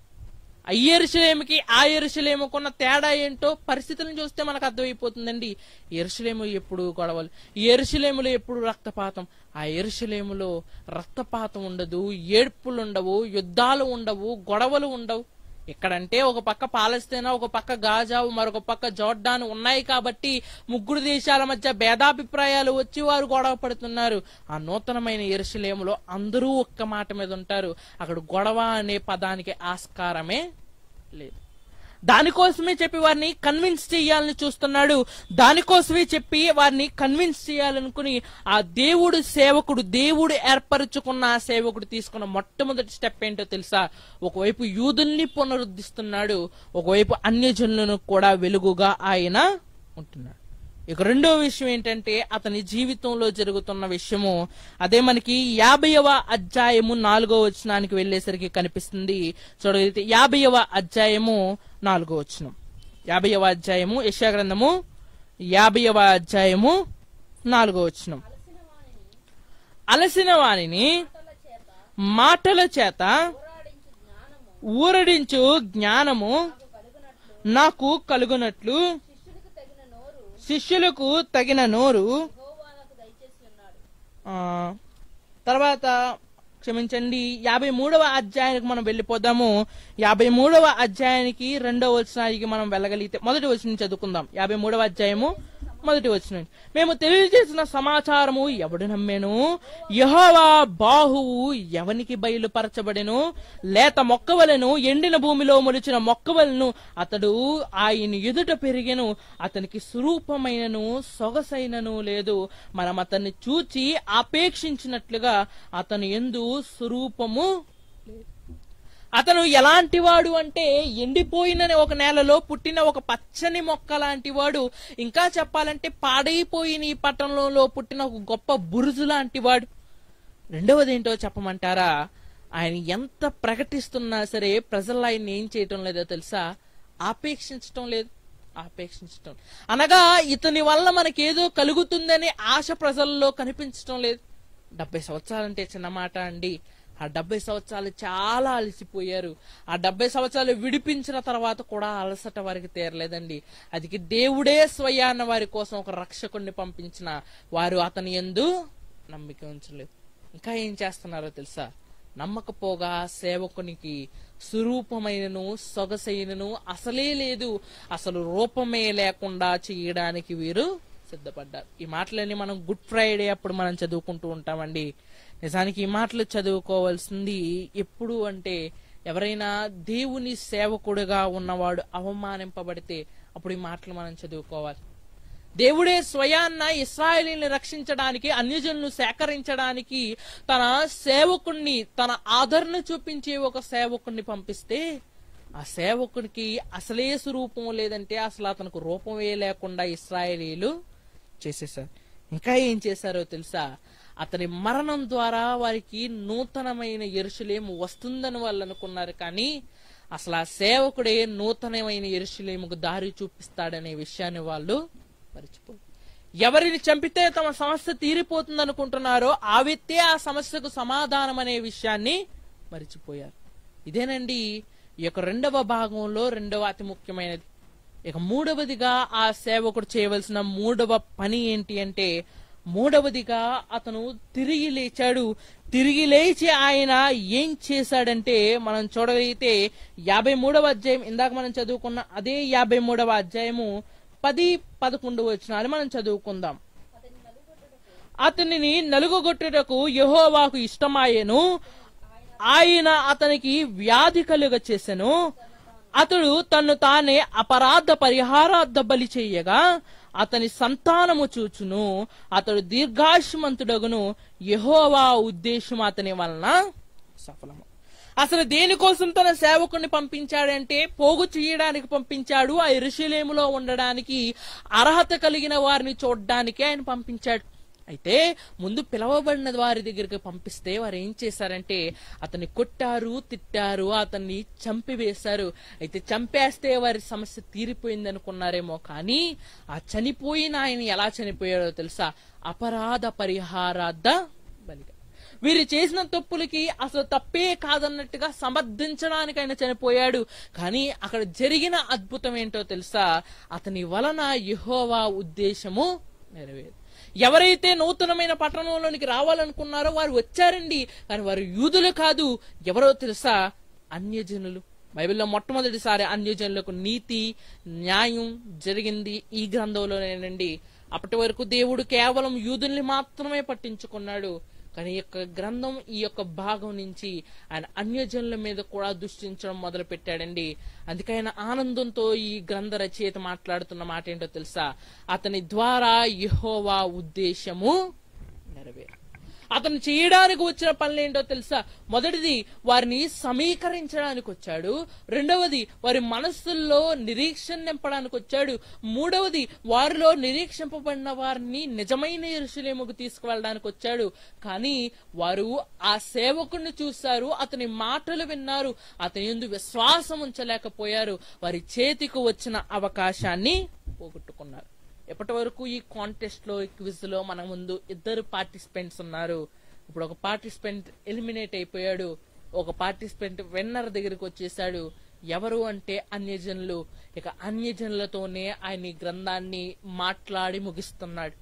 ఆ యెరూషలేముకి ఆ యెరూషలేముకున్న తేడా ఏంటో పరిస్థితులను చూస్తే మనకు అర్థమైపోతుందండి. యెరూషలేము ఎప్పుడు గొడవలు, యెరూషలేములో ఎప్పుడు రక్తపాతం. ఆ యెరూషలేములో రక్తపాతం ఉండదు, ఏడ్పులు ఉండవు, యుద్ధాలు ఉండవు, గొడవలు ఉండవు. ఇక్కడంటే ఒక పక్క పాలస్తీనా, ఒక పక్క గాజా, మరొక పక్క జోర్డాన్ ఉన్నాయి కాబట్టి 3 దేశాల మధ్య భేదాభిప్రాయాలు వచ్చి వారు గొడవ పడుతున్నారు. ఆ నూతనమైన యెరూషలేములో అందరూ ఒక్క మాట మీద ఉంటారు. అక్కడ గొడవ అనే పదానికి ఆస్కారమే లేదు. దానికోసమే చెప్పి వారిని కన్విన్స్ చేయాలని చూస్తున్నాడు. దానికోసమే చెప్పి వారిని కన్విన్స్ చేయాలనుకుని ఆ దేవుడు సేవకుడు, దేవుడు ఏర్పరచుకున్న ఆ సేవకుడు తీసుకున్న మొట్టమొదటి స్టెప్ ఏంటో తెలుసా? ఒకవైపు యూదుల్ని పునరుద్ధరిస్తున్నాడు, ఒకవైపు అన్యజనులను కూడా వెలుగుగా ఆయన ఉంటున్నాడు. ఇక రెండో విషయం ఏంటంటే అతని జీవితంలో జరుగుతున్న విషయము. అదే మనకి 50వ అధ్యాయము 4వ వచనానికి వెళ్ళేసరికి కనిపిస్తుంది. చూడగలిగితే 50వ అధ్యాయము 4వ వచనం. 50వ అధ్యాయము యెషయా గ్రంథము 50వ అధ్యాయము 4వ వచనం. అలసిన వానిని మాటల చేత ఊరడించు జ్ఞానము నాకు కలుగునట్లు శిష్యులకు తగిన నోరు. తర్వాత క్షమించండి 53వ అధ్యాయానికి మనం వెళ్ళిపోదాము. 53వ అధ్యాయానికి 2వ వచనానికి మనం వెళ్ళగలిగితే మొదటి వచనం చదువుకుందాం. 53వ అధ్యాయము మొదటి వచనం. మేము తెలియజేసిన సమాచారము ఎవడు నమ్మెను? యెహోవా బాహువు ఎవనికి బయలుపరచబడెను? లేత మొక్కవలను, ఎండిన భూమిలో మొలిచిన మొక్కవలను అతడు ఆయన ఎదుట పెరిగెను. అతనికి స్వరూపమైనను సొగసైనను లేదు. మనం అతన్ని చూచి ఆపేక్షించినట్లుగా అతను యందు స్వరూపము లేదు. అతను ఎలాంటి వాడు అంటే ఎండిపోయిన ఒక నేలలో పుట్టిన ఒక పచ్చని మొక్క లాంటి వాడు. ఇంకా చెప్పాలంటే పాడైపోయిన ఈ పట్టణంలో పుట్టిన ఒక గొప్ప బురుజు లాంటి వాడు. రెండవది ఏంటో చెప్పమంటారా? ఆయన ఎంత ప్రకటిస్తున్నా సరే ప్రజలు ఆయన్ని ఏం చేయటం లేదో తెలుసా? ఆపేక్షించటం లేదు. ఆపేక్షించటం అనగా ఇతని వల్ల మనకేదో కలుగుతుందనే ఆశ ప్రజల్లో కనిపించటం లేదు. 70 సంవత్సరాలంటే చిన్న మాట అండి. ఆ 70 సంవత్సరాలు చాలా అలసిపోయారు. ఆ 70 సంవత్సరాలు విడిపించిన తర్వాత కూడా అలసట వారికి తీరలేదండి. అది దేవుడే స్వయాన వారి కోసం ఒక రక్షకుడిని పంపించిన వారు అతని యందు నమ్మిక ఉంచలేదు. ఇంకా ఏం చేస్తున్నారో తెలుసా? నమ్మకపోగా సేవకునికి స్వరూపమైనను సొగసైనను అసలే లేదు, అసలు రూపమే లేకుండా చేయడానికి వీరు సిద్ధపడ్డారు. ఈ మాటలన్నీ మనం గుడ్ ఫ్రైడే అప్పుడు మనం చదువుకుంటూ ఉంటామండి. నిజానికి ఈ మాటలు చదువుకోవాల్సింది ఎప్పుడు అంటే ఎవరైనా దేవుని సేవకుడుగా ఉన్నవాడు అవమానింపబడితే అప్పుడు ఈ మాటలు మనం చదువుకోవాలి. దేవుడే స్వయాన్న ఇశ్రాయేలీని రక్షించడానికి, అన్యజనులను సేకరించడానికి తన సేవకుణ్ణి, తన ఆదరణ చూపించే ఒక సేవకుణ్ణి పంపిస్తే ఆ సేవకునికి అసలే స్వరూపం లేదంటే అసలు అతనికి రూపమే లేకుండా ఇశ్రాయేలీలు చేసేసారు. ఇంకా ఏం చేశారో తెలుసా? అతని మరణం ద్వారా వారికి నూతనమైన యెరూషలేము వస్తుందని వాళ్ళు అనుకున్నారు. కానీ అసలు ఆ సేవకుడే నూతనమైన యెరూషలేముకు దారి చూపిస్తాడనే విషయాన్ని వాళ్ళు మర్చిపోయారు. ఎవరిని చంపితే తమ సమస్య తీరిపోతుంది అనుకుంటున్నారో ఆ వ్యక్తే ఆ సమస్యకు సమాధానం అనే విషయాన్ని మరిచిపోయారు. ఇదేనండి ఈ యొక్క రెండవ భాగంలో రెండవ అతి ముఖ్యమైనది. ఇక మూడవదిగా ఆ సేవకుడు చేయవలసిన మూడవ పని ఏంటి అంటే, మూడవదిగా అతను తిరిగి లేచాడు. తిరిగి లేచి ఆయన ఏం చేశాడంటే, మనం చూడగలిగితే 53వ అధ్యాయం, ఇందాక మనం చదువుకున్న అదే 53వ అధ్యాయము 10-11 వచనాలు మనం చదువుకుందాం. అతనిని నలుగుగొట్టుటకు యెహోవాకు ఇష్టమాయెను, ఆయన అతనికి వ్యాధి కలుగ చేసెను. అతడు తన్ను తానే అపరాధ పరిహారార్థ బలి చెయ్యగా అతని సంతానము చూచును, అతడు దీర్ఘాయుష్మంతుడగును, యెహోవా ఉద్దేశం అతని వలన సఫలము. అసలు దేనికోసం తన సేవకుని పంపించాడంటే, పోగు చేయడానికి పంపించాడు. ఆ యెరూషలేములో ఉండడానికి అర్హత కలిగిన వారిని చూడడానికి ఆయన పంపించాడు. అయితే ముందు పిలవబడిన వారి దగ్గరికి పంపిస్తే వారు ఏం చేశారంటే, అతన్ని కొట్టారు, తిట్టారు, అతన్ని చంపివేశారు. అయితే చంపేస్తే వారి సమస్య తీరిపోయింది అనుకున్నారేమో, కానీ ఆ చనిపోయిన ఆయన ఎలా చనిపోయాడో తెలుసా? అపరాధ పరిహారార్థ బలిగా. వీరు చేసిన తప్పులకి అసలు తప్పే కాదన్నట్టుగా సమర్థించడానికి ఆయన చనిపోయాడు. కానీ అక్కడ జరిగిన అద్భుతం ఏంటో తెలుసా? అతని వలన యెహోవా ఉద్దేశము నెరవేరు. ఎవరైతే నూతనమైన పట్టణంలోనికి రావాలనుకున్నారో వారు వచ్చారండి. కానీ వారు యూదులు కాదు. ఎవరో తెలుసా? అన్యజనులు. బైబిల్లో మొట్టమొదటిసారి అన్యజనులకు నీతి న్యాయం జరిగింది ఈ గ్రంథంలోనేనండి. అప్పటి వరకు దేవుడు కేవలం యూదుల్ని మాత్రమే పట్టించుకున్నాడు. కానీ ఈ యొక్క గ్రంథం, ఈ యొక్క భాగం నుంచి ఆయన అన్యజనుల మీద కూడా దృష్టించడం మొదలు పెట్టాడండి. అందుకే ఆయన ఆనందంతో ఈ గ్రంథ రచయిత మాట్లాడుతున్న మాట ఏంటో తెలుసా? అతని ద్వారా యెహోవా ఉద్దేశము నెరవేరు. అతను చేయడానికి వచ్చిన పనులేంటో తెలుసా? మొదటిది, వారిని సమీకరించడానికి వచ్చాడు. రెండవది, వారి మనస్సుల్లో నిరీక్షణ నింపడానికి వచ్చాడు. మూడవది, వారిలో నిరీక్షింపబడిన వారిని నిజమైన యెరూషలేముకు తీసుకువెళ్ళడానికి వచ్చాడు. కానీ వారు ఆ సేవకుడిని చూశారు, అతని మాటలు విన్నారు, అతని యందు విశ్వాసం ఉంచలేకపోయారు. వారి చేతికి వచ్చిన అవకాశాన్ని పోగొట్టుకున్నారు. ఎప్పటి వరకు ఈ కాంటెస్ట్ లో, ఈ క్విజ్ లో మన ముందు ఇద్దరు పార్టిసిపెంట్స్ ఉన్నారు. ఇప్పుడు ఒక పార్టిసిపెంట్ ఎలిమినేట్ అయిపోయాడు, ఒక పార్టిసిపెంట్ విన్నర్ దగ్గరికి వచ్చేసాడు. ఎవరు అంటే అన్యజనులు. ఇక అన్యజనులతోనే ఆయన ఈ గ్రంథాన్ని మాట్లాడి ముగిస్తున్నాడు.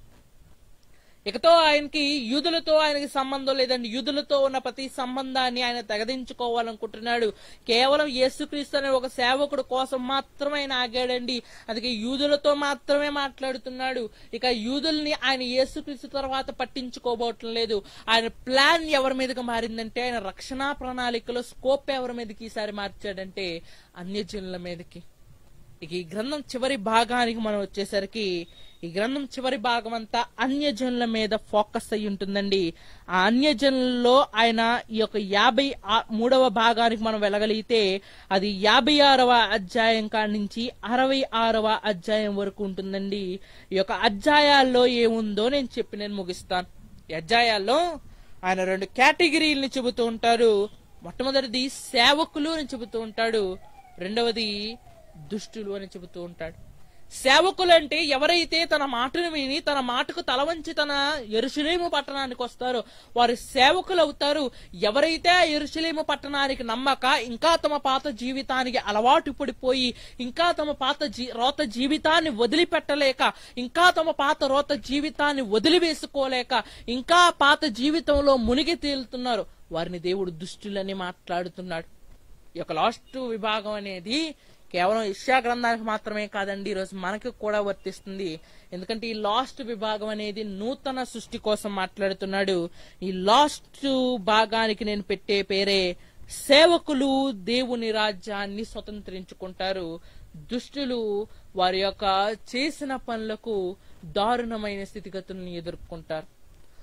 ఇకతో ఆయనకి యూదులతో ఆయనకి సంబంధం లేదండి. యూదులతో ఉన్న ప్రతి సంబంధాన్ని ఆయన తెగదించుకోవాలనుకుంటున్నాడు. కేవలం యేసుక్రీస్తు అనే ఒక సేవకుడు కోసం మాత్రమే ఆయన ఆగాడండి. అందుకే యూదులతో మాత్రమే మాట్లాడుతున్నాడు. ఇక యూదుల్ని ఆయన యేసుక్రీస్తు తర్వాత పట్టించుకోబోవటం లేదు. ఆయన ప్లాన్ ఎవరి మీదకి మారిందంటే, ఆయన రక్షణ ప్రణాళికలో స్కోప్ ఎవరి మీదకి ఈసారి మార్చాడంటే అన్యజనుల మీదకి. ఇక ఈ గ్రంథం చివరి భాగానికి మనం వచ్చేసరికి, ఈ గ్రంథం చివరి భాగం అంతా అన్యజనుల మీద ఫోకస్ అయి ఉంటుందండి. ఆ అన్యజనుల్లో ఆయన ఈ యొక్క 53వ భాగానికి మనం వెళ్ళగలిగితే అది 56వ అధ్యాయం కాడి నుంచి 66వ అధ్యాయం వరకు ఉంటుందండి. ఈ యొక్క అధ్యాయాల్లో ఏముందో నేను ముగిస్తాను. ఈ అధ్యాయాల్లో ఆయన 2 కేటగిరీలని చెబుతూ ఉంటారు. మొట్టమొదటిది సేవకులు అని చెబుతూ ఉంటాడు, రెండవది దుష్టులు అని చెబుతూ ఉంటాడు. సేవకులు అంటే ఎవరైతే తన మాటను విని తన మాటకు తల వంచి తన యెరూషలేము పట్టణానికి వస్తారో వారు సేవకులు అవుతారు. ఎవరైతే ఆ యెరూషలేము పట్టణానికి నమ్మక ఇంకా తమ పాత జీవితానికి అలవాటు పడిపోయి, ఇంకా తమ పాత రోత జీవితాన్ని వదిలిపెట్టలేక, ఇంకా తమ పాత రోత జీవితాన్ని వదిలివేసుకోలేక, ఇంకా పాత జీవితంలో మునిగి తేలుతున్నారు, వారిని దేవుడు దుష్టులని మాట్లాడుతున్నాడు. ఈ యొక్క లాస్ట్ విభాగం అనేది కేవలం ఇషియా గ్రంథానికి మాత్రమే కాదండి, ఈరోజు మనకు కూడా వర్తిస్తుంది. ఎందుకంటే ఈ లాస్ట్ విభాగం అనేది నూతన సృష్టి కోసం మాట్లాడుతున్నాడు. ఈ లాస్ట్ భాగానికి నేను పెట్టే పేరే సేవకులు దేవుని రాజ్యాన్ని స్వతంత్రించుకుంటారు, దుష్టులు వారి యొక్క చేసిన పనులకు దారుణమైన స్థితిగతులను ఎదుర్కొంటారు.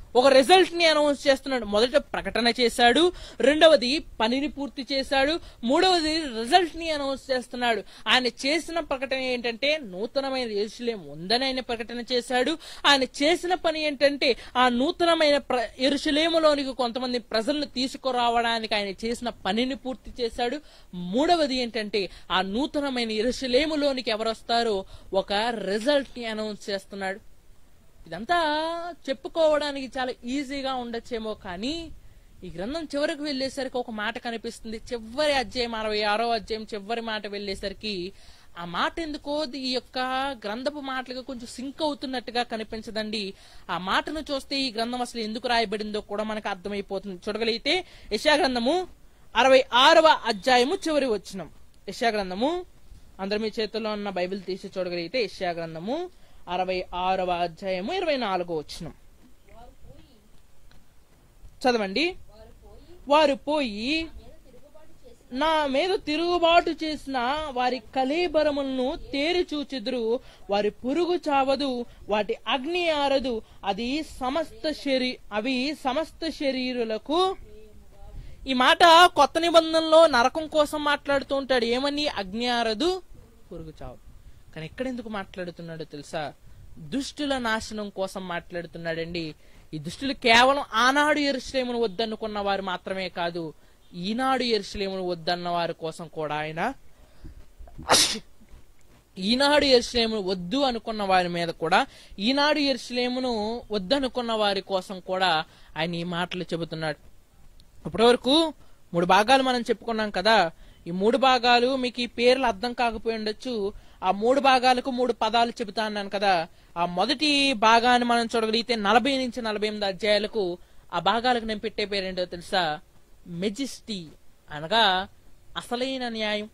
ఒక రిజల్ట్ ని అనౌన్స్ చేస్తున్నాడు. మొదట ప్రకటన చేశాడు, రెండవది పనిని పూర్తి చేశాడు, మూడవది రిజల్ట్ ని అనౌన్స్ చేస్తున్నాడు. ఆయన చేసిన ప్రకటన ఏంటంటే నూతనమైన యెరూషలేము ఉందని ఆయన ప్రకటన చేశాడు. ఆయన చేసిన పని ఏంటంటే ఆ నూతనమైన యెరూషలేములోనికి కొంతమంది ప్రజలను తీసుకురావడానికి ఆయన చేసిన పనిని పూర్తి చేశాడు. మూడవది ఏంటంటే ఆ నూతనమైన యెరూషలేములోనికి ఎవరు వస్తారో ఒక రిజల్ట్ ని అనౌన్స్ చేస్తున్నాడు. ఇదంతా చెప్పుకోవడానికి చాలా ఈజీగా ఉండొచ్చేమో, కానీ ఈ గ్రంథం చివరికి వెళ్లేసరికి ఒక మాట కనిపిస్తుంది. చివరి అధ్యాయం 66వ అధ్యాయం చివరి మాట వెళ్లేసరికి ఆ మాట ఎందుకో ఈ యొక్క గ్రంథపు మాటలుగా కొంచెం సింక్ అవుతున్నట్టుగా కనిపించదండి. ఆ మాటను చూస్తే ఈ గ్రంథం అసలు ఎందుకు రాయబడిందో కూడా మనకు అర్థమైపోతుంది. చూడగలిగితే యెషయా గ్రంథము 66వ అధ్యాయము చివరి వచనం. యెషయా గ్రంథము, అందరు మీ చేతుల్లో ఉన్న బైబిల్ తీసి చూడగలిగితే యెషయా గ్రంథము 66వ అధ్యాయము 24వ వచనం చదవండి. వారు పోయి నా మీద తిరుగుబాటు చేసిన వారి కళేబరములను తేరి చూచెదురు, వారి పురుగు చావదు, వాటి అగ్ని ఆరదు, అవి సమస్త శరీరులకు. ఈ మాట కొత్త నిబంధనలో నరకం కోసం మాట్లాడుతూ ఉంటాడు. ఏమని? అగ్ని ఆరదు, పురుగు చావదు. కానీ ఇక్కడ ఎందుకు మాట్లాడుతున్నాడో తెలుసా? దుష్టుల నాశనం కోసం మాట్లాడుతున్నాడండి. ఈ దుష్టులు కేవలం ఆనాడు యెరూషలేమును వద్దనుకున్న వారు మాత్రమే కాదు, ఈనాడు యెరూషలేమును వద్దన్న వారి కోసం కూడా ఆయన, ఈనాడు యెరూషలేమును వద్దు అనుకున్న వారి మీద కూడా, ఈనాడు యెరూషలేమును వద్దనుకున్న వారి కోసం కూడా ఆయన ఈ మాటలు చెబుతున్నాడు. ఇప్పటి వరకు 3 భాగాలు మనం చెప్పుకున్నాం కదా. ఈ 3 భాగాలు మీకు ఈ పేర్లు అర్థం కాకపోయి ఉండొచ్చు. ఆ 3 భాగాలకు 3 పదాలు చెబుతా అన్నాను కదా. ఆ మొదటి భాగాన్ని మనం చూడగలిగితే 40 నుంచి 48 అధ్యాయాలకు ఆ భాగాలకు నేను పెట్టే పేరేంటో తెలుసా? మెజిస్టీ, అనగా అసలైన న్యాయం,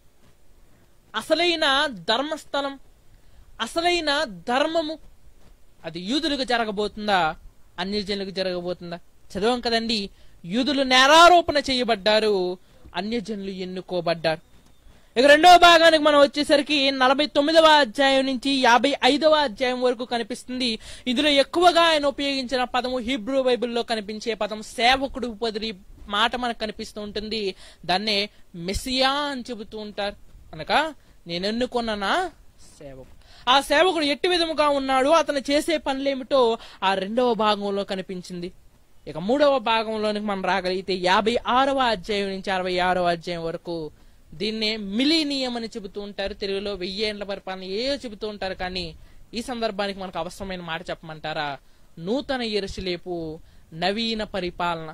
అసలైన ధర్మస్థలం, అసలైన ధర్మము. అది యూదులకు జరగబోతుందా, అన్యజనులకు జరగబోతుందా? చదవం కదండి. యూదులు నేరారోపణ చేయబడ్డారు, అన్యజనులు ఎన్నుకోబడ్డారు. ఇక రెండవ భాగానికి మనం వచ్చేసరికి 49వ అధ్యాయం నుంచి 55వ అధ్యాయం వరకు కనిపిస్తుంది. ఇందులో ఎక్కువగా ఆయన ఉపయోగించిన పదము హీబ్రూ బైబిల్లో కనిపించే పదం సేవకుడు ఉపదిరి మాట మనకు కనిపిస్తూ ఉంటుంది. దాన్నే మెస్సియా అని చెబుతూ ఉంటారు. అనగా నేను ఎన్నుకున్న నా సేవకుడు. ఆ సేవకుడు ఎట్టి విధముగా ఉన్నాడు, అతను చేసే పనులేమిటో ఆ రెండవ భాగంలో కనిపించింది. ఇక మూడవ భాగంలోనికి మనం రాగలిగితే 56వ అధ్యాయం నుంచి 66వ అధ్యాయం వరకు దీన్నే మిలీనియం అని చెబుతూ ఉంటారు. తెలుగులో 1000 ఏళ్ల పరిపాలన ఏయో చెబుతూ ఉంటారు. కానీ ఈ సందర్భానికి మనకు అవసరమైన మాట చెప్పమంటారా? నూతన యెరూషలేము, నవీన పరిపాలన.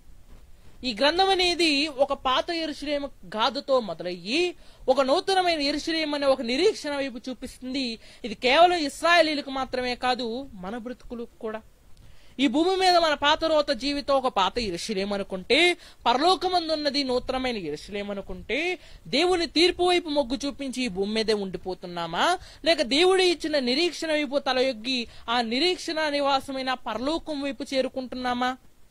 ఈ గ్రంథం అనేది ఒక పాత యెరూషలేము గాథతో మొదలయ్యి ఒక నూతనమైన యెరూషలేము అనే ఒక నిరీక్షణ వైపు చూపిస్తుంది. ఇది కేవలం ఇశ్రాయేలీలకు మాత్రమే కాదు, మన బ్రతుకులకు కూడా. ఈ భూమి మీద మన పాత రోత జీవితం ఒక పాత యెరూషలేము అనుకుంటే, పరలోకమందున్నది నూతనమైన యెరూషలేము అనుకుంటే, దేవుని తీర్పు వైపు మొగ్గు చూపించి ఈ భూమి మీదే ఉండిపోతున్నామా, లేక దేవుడు ఇచ్చిన నిరీక్షణ వైపు తలయొగ్గి ఆ నిరీక్షణ నివాసమైన పరలోకం వైపు చేరుకుంటున్నామా?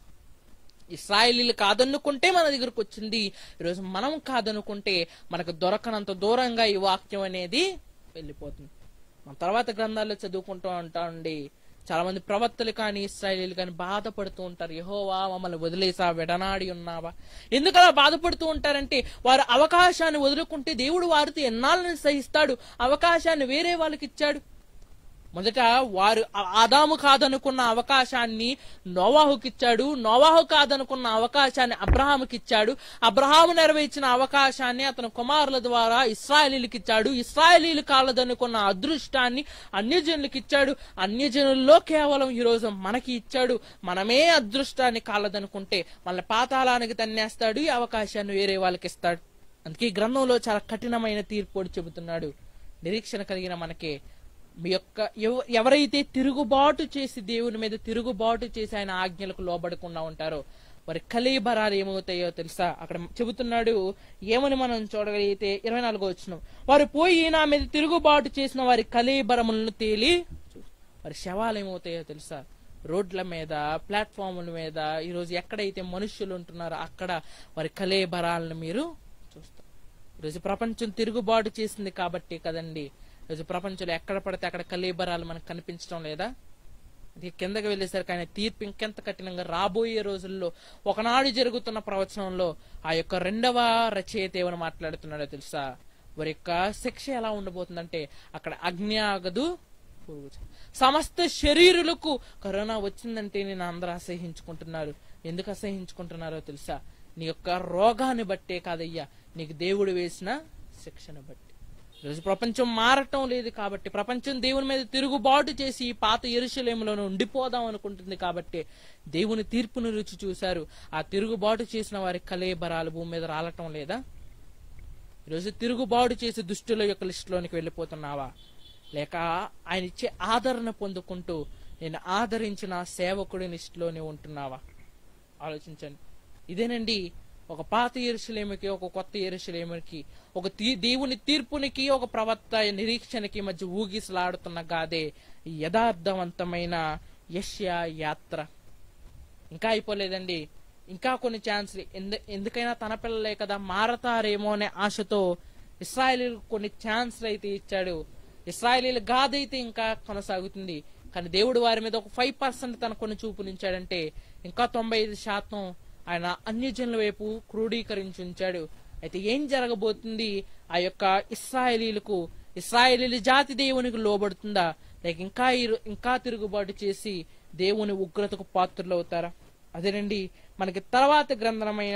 ఇశ్రాయేలీలు కాదనుకుంటే మన దగ్గరకు వచ్చింది. ఈరోజు మనం కాదనుకుంటే మనకు దొరకనంత దూరంగా ఈ వాక్యం అనేది వెళ్ళిపోతుంది. మన తర్వాత గ్రంథాల్లో చదువుకుంటూ ఉంటామండి. చాలా మంది ప్రవక్తలు కానీ ఇశ్రాయేలీలు కానీ బాధపడుతూ ఉంటారు. యెహోవా మమ్మల్ని వదిలేసా, విడనాడి ఉన్నావా? ఎందుకలా బాధపడుతూ ఉంటారంటే, వారు అవకాశాన్ని వదులుకుంటే దేవుడు వారితో ఎన్నాళ్ళని సహిస్తాడు. అవకాశాన్ని వేరే వాళ్ళకి ఇచ్చాడు. మొదట వారు ఆదాము కాదనుకున్న అవకాశాన్ని నోవాహుకిచ్చాడు. నోవాహు కాదనుకున్న అవకాశాన్ని అబ్రహాముకిచ్చాడు. అబ్రహాము నెరవేర్చిన అవకాశాన్ని అతని కుమారుల ద్వారా ఇశ్రాయేలీలకు ఇచ్చాడు. ఇశ్రాయేలీలు కాలదనుకున్న అదృష్టాన్ని అన్యజనులకు ఇచ్చాడు. అన్యజనుల్లో కేవలం ఈరోజు మనకి ఇచ్చాడు. మనమే అదృష్టాన్ని కాలదనుకుంటే మన పాతాళానికి తన్నేస్తాడు. ఈ అవకాశాన్ని వేరే వాళ్ళకి ఇస్తాడు. అందుకే ఈ గ్రంథంలో చాలా కఠినమైన తీర్పు చెబుతున్నాడు. నిరీక్షణ కలిగిన మనకే మీ యొక్క ఎవరైతే తిరుగుబాటు చేసి దేవుని మీద తిరుగుబాటు చేసి ఆయన ఆజ్ఞలకు లోబడకుండా ఉంటారో వారి కళేబరాలు ఏమవుతాయో తెలుసా? అక్కడ చెబుతున్నాడు. ఏమని మనం చూడగలిగితే 24వ వచనం, వారు పోయి నా మీద తిరుగుబాటు చేసిన వారి కళేబరములను తేలి వారి శవాలు ఏమవుతాయో తెలుసా? రోడ్ల మీద, ప్లాట్ఫామ్ల మీద, ఈరోజు ఎక్కడైతే మనుషులు ఉంటున్నారో అక్కడ వారి కళేబరాలను మీరు చూస్తారు. ఈరోజు ప్రపంచం తిరుగుబాటు చేసింది కాబట్టి కదండి ఈరోజు ప్రపంచంలో ఎక్కడ పడితే అక్కడ కళేబరాలు మనకు కనిపించడం లేదా? అది కిందకి వెళ్ళేసరికి ఆయన తీర్పు ఇంకెంత కఠినంగా రాబోయే రోజుల్లో ఒకనాడు జరుగుతున్న ప్రవచనంలో ఆ యొక్క రెండవ రచయిత ఏమని మాట్లాడుతున్నాడో తెలుసా? వారి యొక్క శిక్ష ఎలా ఉండబోతుందంటే అక్కడ అగ్ని ఆగదు, సమస్త శరీరులకు కరోనా వచ్చిందంటే నేను అందరూ అసహించుకుంటున్నారు. ఎందుకు అసహించుకుంటున్నారో తెలుసా? నీ యొక్క రోగాన్ని బట్టే కాదయ్యా, నీకు దేవుడు వేసిన శిక్షను బట్టి. ఈరోజు ప్రపంచం మారటం లేదు కాబట్టి, ప్రపంచం దేవుని మీద తిరుగుబాటు చేసి ఈ పాత యెరూషలేములోనే ఉండిపోదాం అనుకుంటుంది కాబట్టి దేవుని తీర్పును రుచి చూశారు. ఆ తిరుగుబాటు చేసిన వారి కళేబరాలు భూమి మీద రాలటం లేదా? ఈరోజు తిరుగుబాటు చేసి దుష్టుల యొక్క లిస్టులోనికి వెళ్ళిపోతున్నావా? లేక ఆయన ఇచ్చే ఆదరణ పొందుకుంటూ నేను ఆదరించిన సేవకుడి లిస్టులోనే ఉంటున్నావా? ఆలోచించండి. ఇదేనండి ఒక పాత యెరూషలేముకి, ఒక కొత్త యెరూషలేముకి, ఒక దేవుని తీర్పునికి, ఒక ప్రవక్త నిరీక్షణకి మధ్య ఊగిసలాడుతున్న గాదే ఈ యథార్థవంతమైన యెషయా యాత్ర. ఇంకా అయిపోలేదండి. ఇంకా కొన్ని ఛాన్స్లు. ఎందుకైనా తన పిల్లలే కదా, మారతారేమో అనే ఆశతో ఇశ్రాయేలీలకు కొన్ని ఛాన్స్లు అయితే ఇచ్చాడు. ఇశ్రాయేలీల గాథ అయితే ఇంకా కొనసాగుతుంది. కానీ దేవుడు వారి మీద ఒక 5% తన కొన్ని చూపునించాడంటే ఇంకా 95% ఆయన అన్యజనుల వైపు క్రోడీకరించి ఉంచాడు. అయితే ఏం జరగబోతుంది? ఆ యొక్క ఇశ్రాయేలీలకు, ఇశ్రాయేలీల జాతి దేవునికి లోబడుతుందా, లేక ఇంకా తిరుగుబాటు చేసి దేవుని ఉగ్రతకు పాత్రలు అవుతారా? అదేనండి మనకి తర్వాత గ్రంథమైన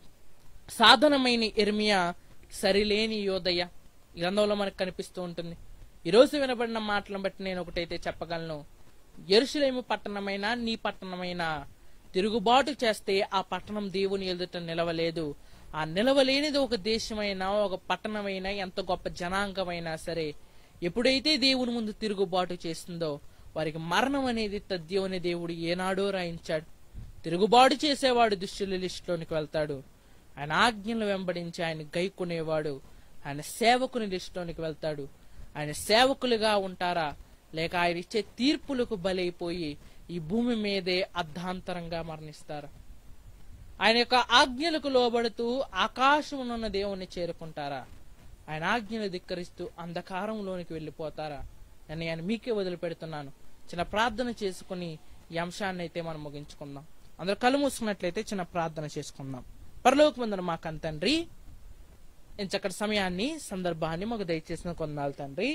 సాధనమైన ఇర్మియా సరిలేని యోదయ ఈ గ్రంథంలో మనకు కనిపిస్తూ ఉంటుంది. ఈరోజు వినబడిన మాటలను బట్టి నేను ఒకటైతే చెప్పగలను. యెరూషలేము పట్టణమైనా నీ పట్టణమైనా తిరుగుబాటు చేస్తే ఆ పట్టణం దేవుని ఎదుట నిలవలేదు. ఆ నిలవలేనిది ఒక దేశమైనా, ఒక పట్టణమైనా, ఎంత గొప్ప జనాంగమైనా సరే, ఎప్పుడైతే దేవుని ముందు తిరుగుబాటు చేస్తుందో వారికి మరణం అనేది తథ్యమని దేవుడు ఏనాడో రాయించాడు. తిరుగుబాటు చేసేవాడు దుష్టుల లిస్టులోనికి వెళ్తాడు. ఆయన ఆజ్ఞలు వెంబడించి ఆయన గైకొనేవాడు ఆయన సేవకుని లిస్టులోనికి వెళ్తాడు. ఆయన సేవకులుగా ఉంటారా, లేక ఆయన ఇచ్చే తీర్పులకు బలైపోయి ఈ భూమి మీదే అర్ధాంతరంగా మరణిస్తారా? ఆయన యొక్క ఆజ్ఞలకు లోబడుతూ ఆకాశమునున్న దేవుణ్ణి చేరుకుంటారా? ఆయన ఆజ్ఞలు ధిక్కరిస్తూ అంధకారంలోనికి వెళ్ళిపోతారా అని నేను మీకే వదిలిపెడుతున్నాను. చిన్న ప్రార్థన చేసుకుని ఈ అంశాన్ని అయితే మనం ముగించుకుందాం. అందరూ కళ్ళు మూసుకున్నట్లయితే చిన్న ప్రార్థన చేసుకుందాం. పరలోకమందున మా కన్న తండ్రి, చక్కటి సమయాన్ని, సందర్భాన్ని మాకు దయచేసిన కొందాలు తండ్రి.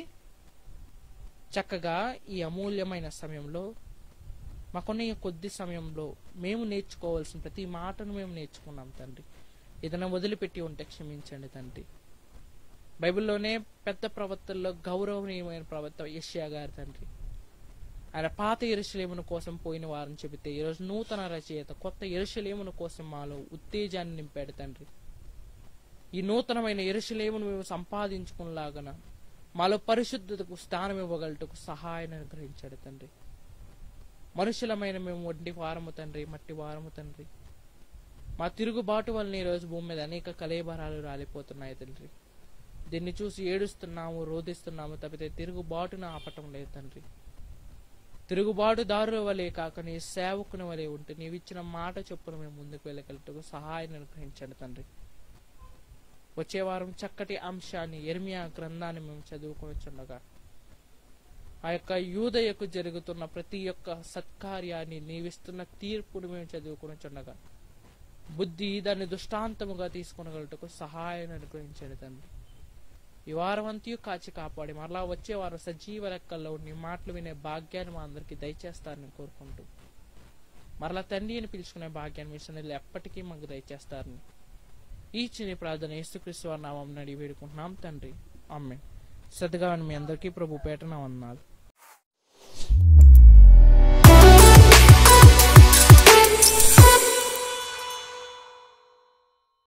చక్కగా ఈ అమూల్యమైన సమయంలో, మాకున్న ఈ కొద్ది సమయంలో మేము నేర్చుకోవాల్సిన ప్రతి మాటను మేము నేర్చుకున్నాం తండ్రి. ఏదైనా వదిలిపెట్టి ఉంటే క్షమించండి తండ్రి. బైబిల్లోనే పెద్ద ప్రవక్తల్లో గౌరవనీయమైన ప్రవక్త యెషయా గారు తండ్రి. ఆయన పాత యెరూషలేమును కోసం పోయిన వారని చెబితే ఈరోజు నూతన రచయిత కొత్త యెరూషలేమును కోసం మాలో ఉత్తేజాన్ని నింపాడు తండ్రి. ఈ నూతనమైన యెరూషలేమును మేము సంపాదించుకునేలాగన మాలో పరిశుద్ధతకు స్థానం ఇవ్వగలటకు సహాయాన్ని అనుగ్రహించాడు తండ్రి. మనుషులమైన మేము వడ్డీ వారము తండ్రి, మట్టి వారము తండ్రి. మా తిరుగుబాటు వలన ఈరోజు భూమి మీద అనేక కళేబరాలు రాలిపోతున్నాయి తండ్రి. దీన్ని చూసి ఏడుస్తున్నాము, రోధిస్తున్నాము తప్పితే తిరుగుబాటును ఆపటం లేదు తండ్రి. తిరుగుబాటుదారుల వలె కాక నీ సేవకుని వలె ఉంటే నీవిచ్చిన మాట చొప్పున మేము ముందుకు వెళ్ళగలటకు సహాయాన్ని అనుగ్రహించండి తండ్రి. వచ్చే వారం చక్కటి అంశాన్ని, ఇర్మియా గ్రంథాన్ని మేము చదువుకొనిచుండగా ఆ యొక్క యూదయకు జరుగుతున్న ప్రతి ఒక్క సత్కార్యాన్ని, నీవిస్తున్న తీర్పును మేము చదువుకొనిచుండగా బుద్ధి దాన్ని దృష్టాంతముగా తీసుకొనగలటకు సహాయాన్ని అనుగ్రహించండి తండ్రి. ఈ వారం అంతయు కాచి కాపాడి మరలా వచ్చే వారం సజీవ లెక్కల్లో నీ మాటలు వినే భాగ్యాన్ని మా అందరికి దయచేస్తారని కోరుకుంటూ, మరలా తండ్రి అని పిలుచుకునే భాగ్యాన్ని మీ సన్నిధిలో ఎప్పటికీ మాకు దయచేస్తారని ఈ చిన్న ప్రార్థన యేసుక్రీస్తు వారి నామమున అడిగి వేడుకుంటున్నాం తండ్రి. ఆమేన్. శ్రద్ధగా మీ అందరికీ ప్రభు పేటన వందనాలు.